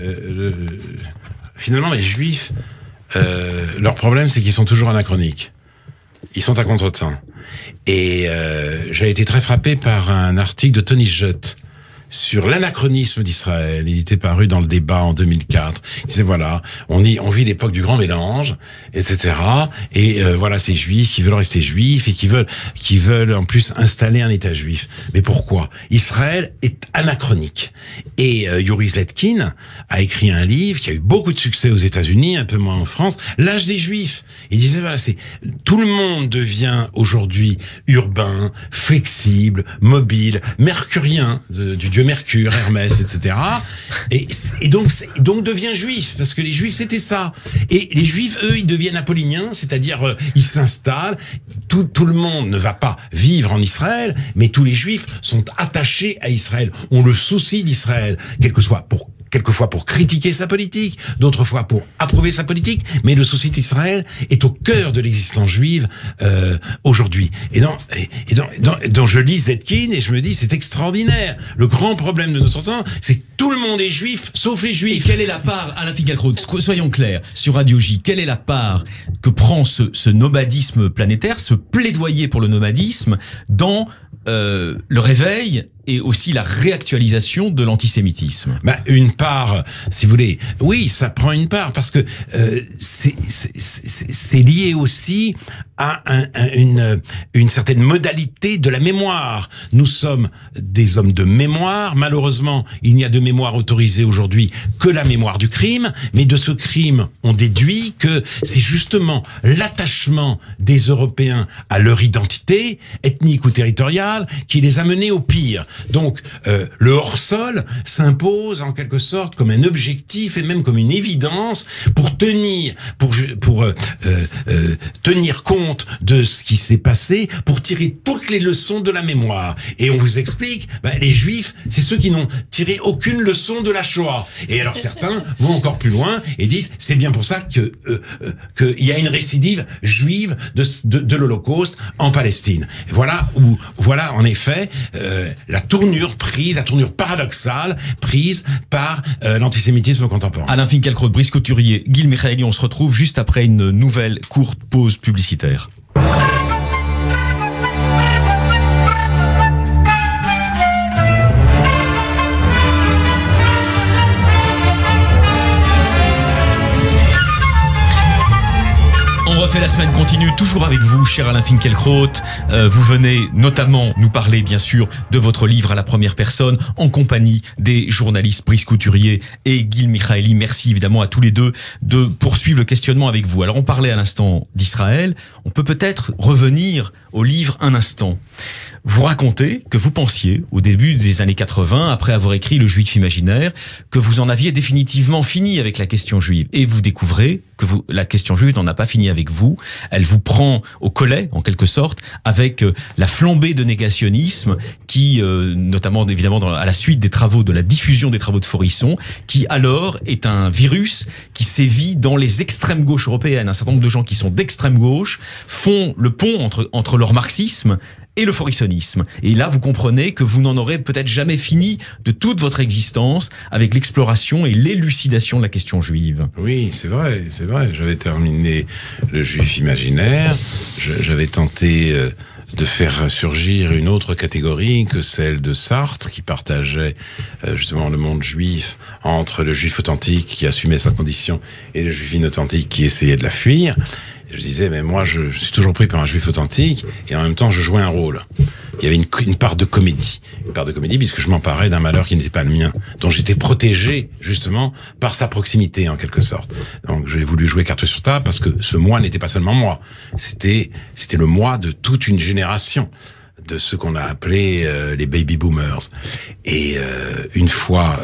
finalement, les Juifs, leur problème, c'est qu'ils sont toujours anachroniques. Ils sont à contre-temps. Et j'ai été très frappé par un article de Tony Judt sur l'anachronisme d'Israël. Il était paru dans le débat en 2004. Il disait voilà, on vit l'époque du grand mélange, etc. Et voilà ces Juifs qui veulent rester Juifs et qui veulent en plus installer un État juif. Mais pourquoi? Israël est anachronique. Et Yoris Letkin a écrit un livre qui a eu beaucoup de succès aux États-Unis, un peu moins en France, L'âge des Juifs. Il disait voilà, tout le monde devient aujourd'hui urbain, flexible, mobile, mercurien du dieu Mercure, Hermès, etc. Et donc devient juif, parce que les Juifs c'était ça. Et les Juifs, eux, ils deviennent apolliniens, c'est-à-dire ils s'installent. Tout le monde ne va pas vivre en Israël, mais tous les Juifs sont attachés à Israël, ont le souci d'Israël, quelquefois pour critiquer sa politique, d'autres fois pour approuver sa politique, mais le souci d'Israël est au cœur de l'existence juive aujourd'hui. Et donc je lis Zetkin et je me dis c'est extraordinaire. Le grand problème de notre temps, c'est que tout le monde est juif, sauf les Juifs. Et quelle est la part, Alain Finkielkraut, soyons clairs, sur Radio J, quelle est la part que prend ce nomadisme planétaire, ce plaidoyer pour le nomadisme dans le réveil et aussi la réactualisation de l'antisémitisme? Une part, si vous voulez, oui, ça prend une part, parce que c'est lié aussi à une certaine modalité de la mémoire. Nous sommes des hommes de mémoire. Malheureusement, il n'y a de mémoire autorisée aujourd'hui que la mémoire du crime, mais de ce crime, on déduit que c'est justement l'attachement des Européens à leur identité, ethnique ou territoriale, qui les a menés au pire. Donc, le hors-sol s'impose en quelque sorte comme un objectif et même comme une évidence pour tenir compte de ce qui s'est passé, pour tirer toutes les leçons de la mémoire. Et on vous explique, les Juifs, c'est ceux qui n'ont tiré aucune leçon de la Shoah. Et alors certains vont encore plus loin et disent, c'est bien pour ça que qu'il y a une récidive juive de l'Holocauste en Palestine. Et voilà en effet la tournure paradoxale prise par l'antisémitisme contemporain. Alain Finkielkraut, Brice Couturier, Gil Michaeli, on se retrouve juste après une nouvelle courte pause publicitaire. On refait la semaine continue, toujours avec vous, cher Alain Finkielkraut. Vous venez notamment nous parler, bien sûr, de votre livre à la première personne, en compagnie des journalistes Brice Couturier et Gil Michaeli. Merci évidemment à tous les deux de poursuivre le questionnement avec vous. Alors, on parlait à l'instant d'Israël. On peut peut-être revenir au livre un instant. Vous racontez que vous pensiez, au début des années 80, après avoir écrit Le Juif imaginaire, que vous en aviez définitivement fini avec la question juive. Et vous découvrez que la question juive n'en a pas fini avec vous. Elle vous prend au collet, en quelque sorte, avec la flambée de négationnisme qui, notamment évidemment à la suite des travaux, de la diffusion des travaux de Forisson, qui alors est un virus qui sévit dans les extrêmes gauches européennes. Un certain nombre de gens qui sont d'extrême gauche font le pont entre leur marxisme et le forissonisme. Et là, vous comprenez que vous n'en aurez peut-être jamais fini de toute votre existence avec l'exploration et l'élucidation de la question juive. Oui, c'est vrai. J'avais terminé Le Juif imaginaire. J'avais tenté de faire surgir une autre catégorie que celle de Sartre, qui partageait justement le monde juif entre le juif authentique qui assumait sa condition et le juif inauthentique qui essayait de la fuir. Je disais, mais moi, je suis toujours pris par un juif authentique, et en même temps, je jouais un rôle. Il y avait une part de comédie. Une part de comédie, puisque je m'emparais d'un malheur qui n'était pas le mien, dont j'étais protégé, justement, par sa proximité, en quelque sorte. Donc, j'ai voulu jouer carte sur table, parce que ce moi n'était pas seulement moi. C'était le moi de toute une génération, de ceux qu'on a appelés les baby boomers. Et une fois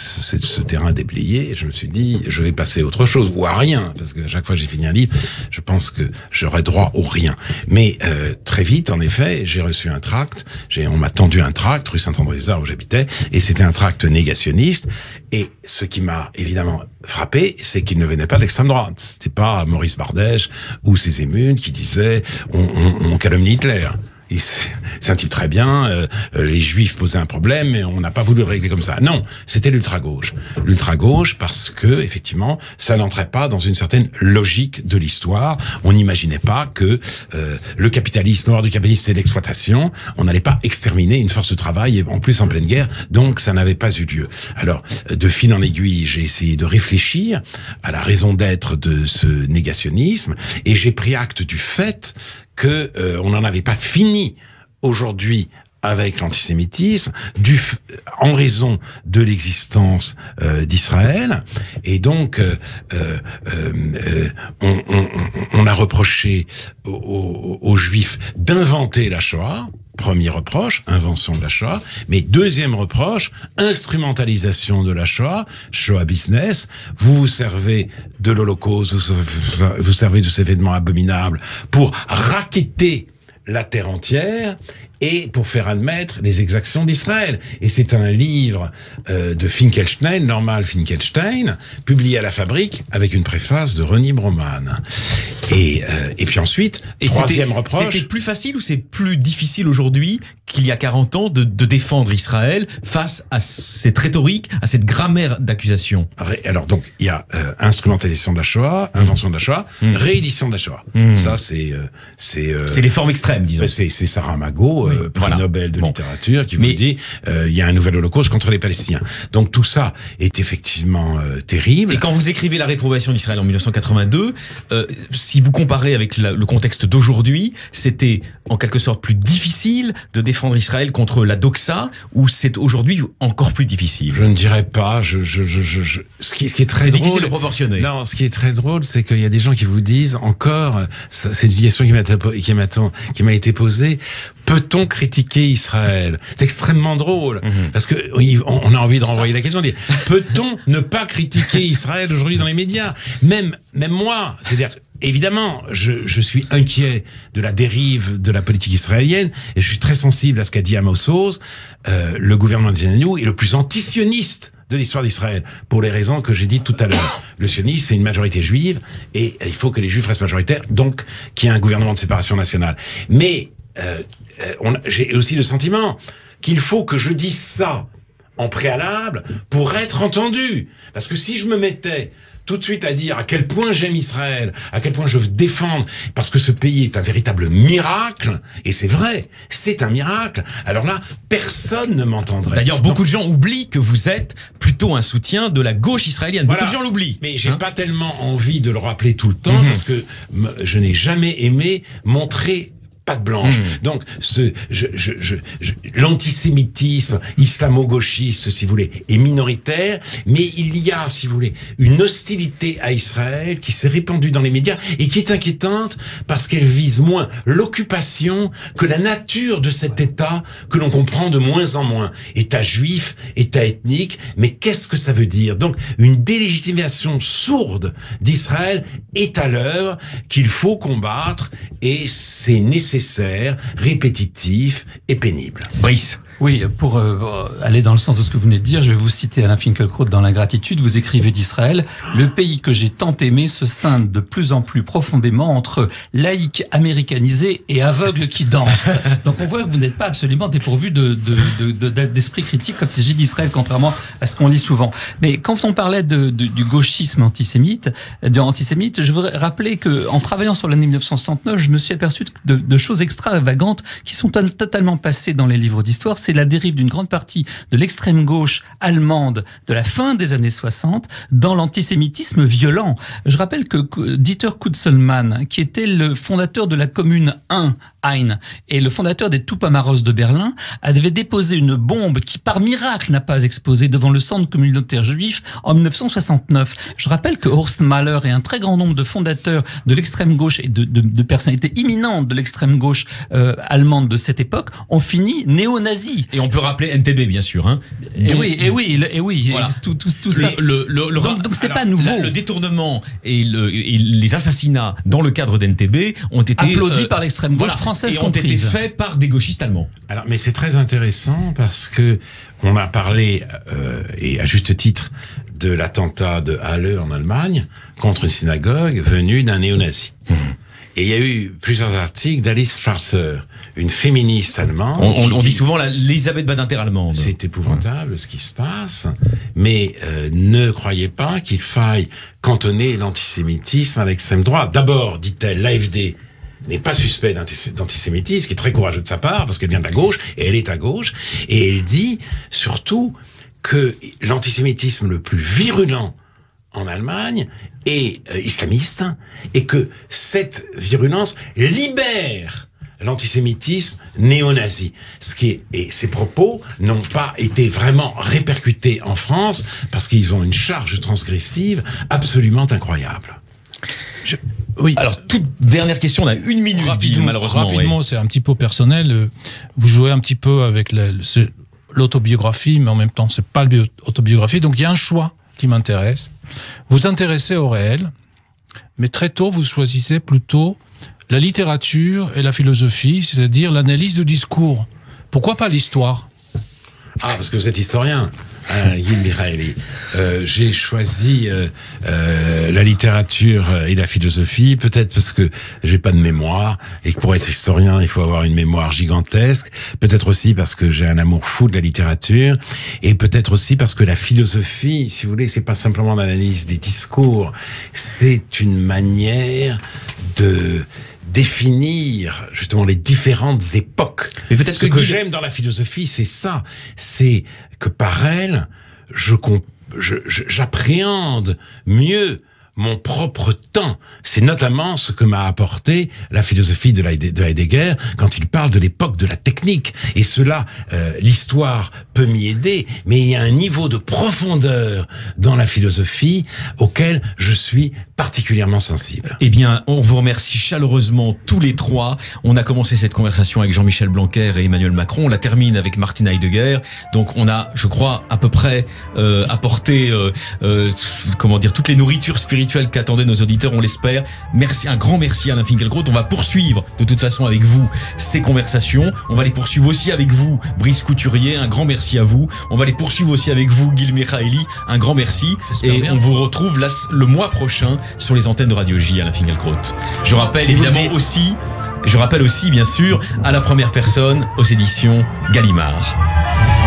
ce terrain déblayé, je me suis dit, je vais passer à autre chose, ou à rien, parce que chaque fois que j'ai fini un livre, je pense que j'aurais droit au rien. Mais très vite, en effet, j'ai reçu un tract, on m'a tendu un tract, rue Saint-André-des-Arts où j'habitais, et c'était un tract négationniste. Et ce qui m'a évidemment frappé, c'est qu'il ne venait pas de l'extrême droite. C'était pas Maurice Bardèche ou ses émules qui disaient on calomnie Hitler. C'est un type très bien, les Juifs posaient un problème, mais on n'a pas voulu le régler comme ça. Non, c'était l'ultra-gauche. L'ultra-gauche parce que, effectivement, ça n'entrait pas dans une certaine logique de l'histoire. On n'imaginait pas que le capitalisme, l'horreur du capitalisme, c'est l'exploitation. On n'allait pas exterminer une force de travail, et en plus en pleine guerre, donc ça n'avait pas eu lieu. Alors, de fil en aiguille, j'ai essayé de réfléchir à la raison d'être de ce négationnisme, et j'ai pris acte du fait que on n'en avait pas fini aujourd'hui avec l'antisémitisme, en raison de l'existence d'Israël, et donc on a reproché aux Juifs d'inventer la Shoah. Premier reproche, invention de la Shoah. Mais deuxième reproche, instrumentalisation de la Shoah, Shoah business. Vous servez de l'Holocauste, vous servez de ces événements abominables pour racketter la terre entière et pour faire admettre les exactions d'Israël. Et c'est un livre de Finkelstein, Norman Finkelstein, publié à la Fabrique avec une préface de René Broman. Et puis ensuite, troisième reproche. C'était plus facile ou c'est plus difficile aujourd'hui qu'il y a 40 ans de défendre Israël face à cette rhétorique, à cette grammaire d'accusation? Alors donc, il y a instrumentalisation de la Shoah, invention de la Shoah, réédition de la Shoah. Ça, c'est les formes extrêmes, disons. C'est Sarah Mago, prix Nobel de littérature, qui vous dit il y a un nouvel holocauste contre les Palestiniens. Donc tout ça est effectivement terrible. Et quand vous écrivez La réprobation d'Israël en 1982, si vous comparez avec le contexte d'aujourd'hui, c'était en quelque sorte plus difficile de défendre Israël contre la doxa, ou c'est aujourd'hui encore plus difficile? Je ne dirais pas. Ce qui est très drôle. C'est difficile de proportionner. Non, ce qui est très drôle, c'est qu'il y a des gens qui vous disent encore, c'est une question qui m'a été posée, peut-on critiquer Israël? C'est extrêmement drôle, parce que on a envie de renvoyer la question, dire, peut-on ne pas critiquer Israël aujourd'hui dans les médias? Même moi, c'est-à-dire, évidemment, je suis inquiet de la dérive de la politique israélienne, et je suis très sensible à ce qu'a dit Amos Oz. Le gouvernement de Netanyahu est le plus antisioniste de l'histoire d'Israël, pour les raisons que j'ai dites tout à l'heure. Le sionisme, c'est une majorité juive, et il faut que les juifs restent majoritaires, donc qu'il y ait un gouvernement de séparation nationale. Mais j'ai aussi le sentiment qu'il faut que je dise ça en préalable pour être entendu. Parce que si je me mettais tout de suite à dire à quel point j'aime Israël, à quel point je veux défendre, parce que ce pays est un véritable miracle, et c'est vrai, c'est un miracle, alors là, personne ne m'entendrait. D'ailleurs, beaucoup de gens oublient que vous êtes plutôt un soutien de la gauche israélienne. Voilà. Beaucoup de gens l'oublient. Mais j'ai pas tellement envie de le rappeler tout le temps, parce que je n'ai jamais aimé montrer patte blanche. Donc, l'antisémitisme islamo-gauchiste, si vous voulez, est minoritaire, mais il y a, si vous voulez, une hostilité à Israël qui s'est répandue dans les médias et qui est inquiétante parce qu'elle vise moins l'occupation que la nature de cet État que l'on comprend de moins en moins. État juif, État ethnique, mais qu'est-ce que ça veut dire? Donc, une délégitimation sourde d'Israël est à l'œuvre qu'il faut combattre, et c'est nécessaire, répétitif et pénible. Brice. Oui, pour aller dans le sens de ce que vous venez de dire, je vais vous citer Alain Finkielkraut dans l'Ingratitude. Vous écrivez d'Israël: le pays que j'ai tant aimé se scinde de plus en plus profondément entre laïcs américanisés et aveugles qui dansent. Donc on voit que vous n'êtes pas absolument dépourvu d'esprit critique quand il s'agit d'Israël, contrairement à ce qu'on lit souvent. Mais quand on parlait du gauchisme antisémite, je voudrais rappeler que en travaillant sur l'année 1969, je me suis aperçu de choses extravagantes qui sont totalement passées dans les livres d'histoire. C'est la dérive d'une grande partie de l'extrême gauche allemande de la fin des années 60 dans l'antisémitisme violent. Je rappelle que Dieter Kutzelmann, qui était le fondateur de la commune 1, Hain, et le fondateur des Tupamaros de Berlin, avait déposé une bombe qui, par miracle, n'a pas explosé devant le centre communautaire juif en 1969. Je rappelle que Horst Mahler et un très grand nombre de fondateurs de l'extrême gauche et de personnalités imminentes de l'extrême gauche allemande de cette époque ont fini néo-nazis. Et on peut rappeler NTB, bien sûr. Hein. Et oui, voilà. tout ça. Donc c'est pas nouveau. Le détournement et les assassinats dans le cadre d'NTB ont été applaudis par l'extrême gauche française et ont été faits par des gauchistes allemands. Alors, mais c'est très intéressant parce que on a parlé et à juste titre de l'attentat de Halle en Allemagne contre une synagogue venue d'un néo-nazi. Et il y a eu plusieurs articles d'Alice Schwarzer, une féministe allemande. On dit souvent l'Elisabeth Badinter allemande. C'est épouvantable ce qui se passe, mais ne croyez pas qu'il faille cantonner l'antisémitisme à l'extrême droite. D'abord, dit-elle, l'AfD n'est pas suspect d'antisémitisme, ce qui est très courageux de sa part, parce qu'elle vient de la gauche, et elle est à gauche, et elle dit surtout que l'antisémitisme le plus virulent en Allemagne est islamiste, et que cette virulence libère l'antisémitisme néo-nazi. Et ces propos n'ont pas été vraiment répercutés en France, parce qu'ils ont une charge transgressive absolument incroyable. Oui. Alors, toute dernière question, on a une minute, malheureusement. Rapidement, c'est un petit peu personnel. Vous jouez un petit peu avec l'autobiographie, mais en même temps, c'est pas l'autobiographie. Donc, il y a un choix qui m'intéresse. Vous vous intéressez au réel, mais très tôt, vous choisissez plutôt la littérature et la philosophie, c'est-à-dire l'analyse du discours. Pourquoi pas l'histoire? Ah, parce que vous êt historien. Gil Mihaeli. J'ai choisi la littérature et la philosophie, peut-être parce que j'ai pas de mémoire, et que pour être historien, il faut avoir une mémoire gigantesque, peut-être aussi parce que j'ai un amour fou de la littérature, et peut-être aussi parce que la philosophie, si vous voulez, c'est pas simplement l'analyse des discours, c'est une manière de définir justement les différentes époques. Mais peut-être ce que j'aime dans la philosophie, c'est ça, c'est que par elle, j'appréhende mieux mon propre temps. C'est notamment ce que m'a apporté la philosophie de Heidegger quand il parle de l'époque de la technique. Et cela, l'histoire peut m'y aider, mais il y a un niveau de profondeur dans la philosophie auquel je suis particulièrement sensible. Eh bien, on vous remercie chaleureusement tous les trois. On a commencé cette conversation avec Jean-Michel Blanquer et Emmanuel Macron. On la termine avec Martine Heidegger. Donc, on a, je crois, à peu près apporté, comment dire, toutes les nourritures spirituelles qu'attendaient nos auditeurs. On l'espère. Merci, un grand merci à Alain Finkielkraut. On va poursuivre de toute façon avec vous ces conversations. On va les poursuivre aussi avec vous, Brice Couturier. Un grand merci à vous. On va les poursuivre aussi avec vous, Guil Mikhaeli. Un grand merci. J'espère Et bien. on vous retrouve là, le mois prochain sur les antennes de Radio J, Alain Finkielkraut. Je rappelle Si vous évidemment dites. aussi, je rappelle aussi bien sûr à la première personne aux éditions Gallimard.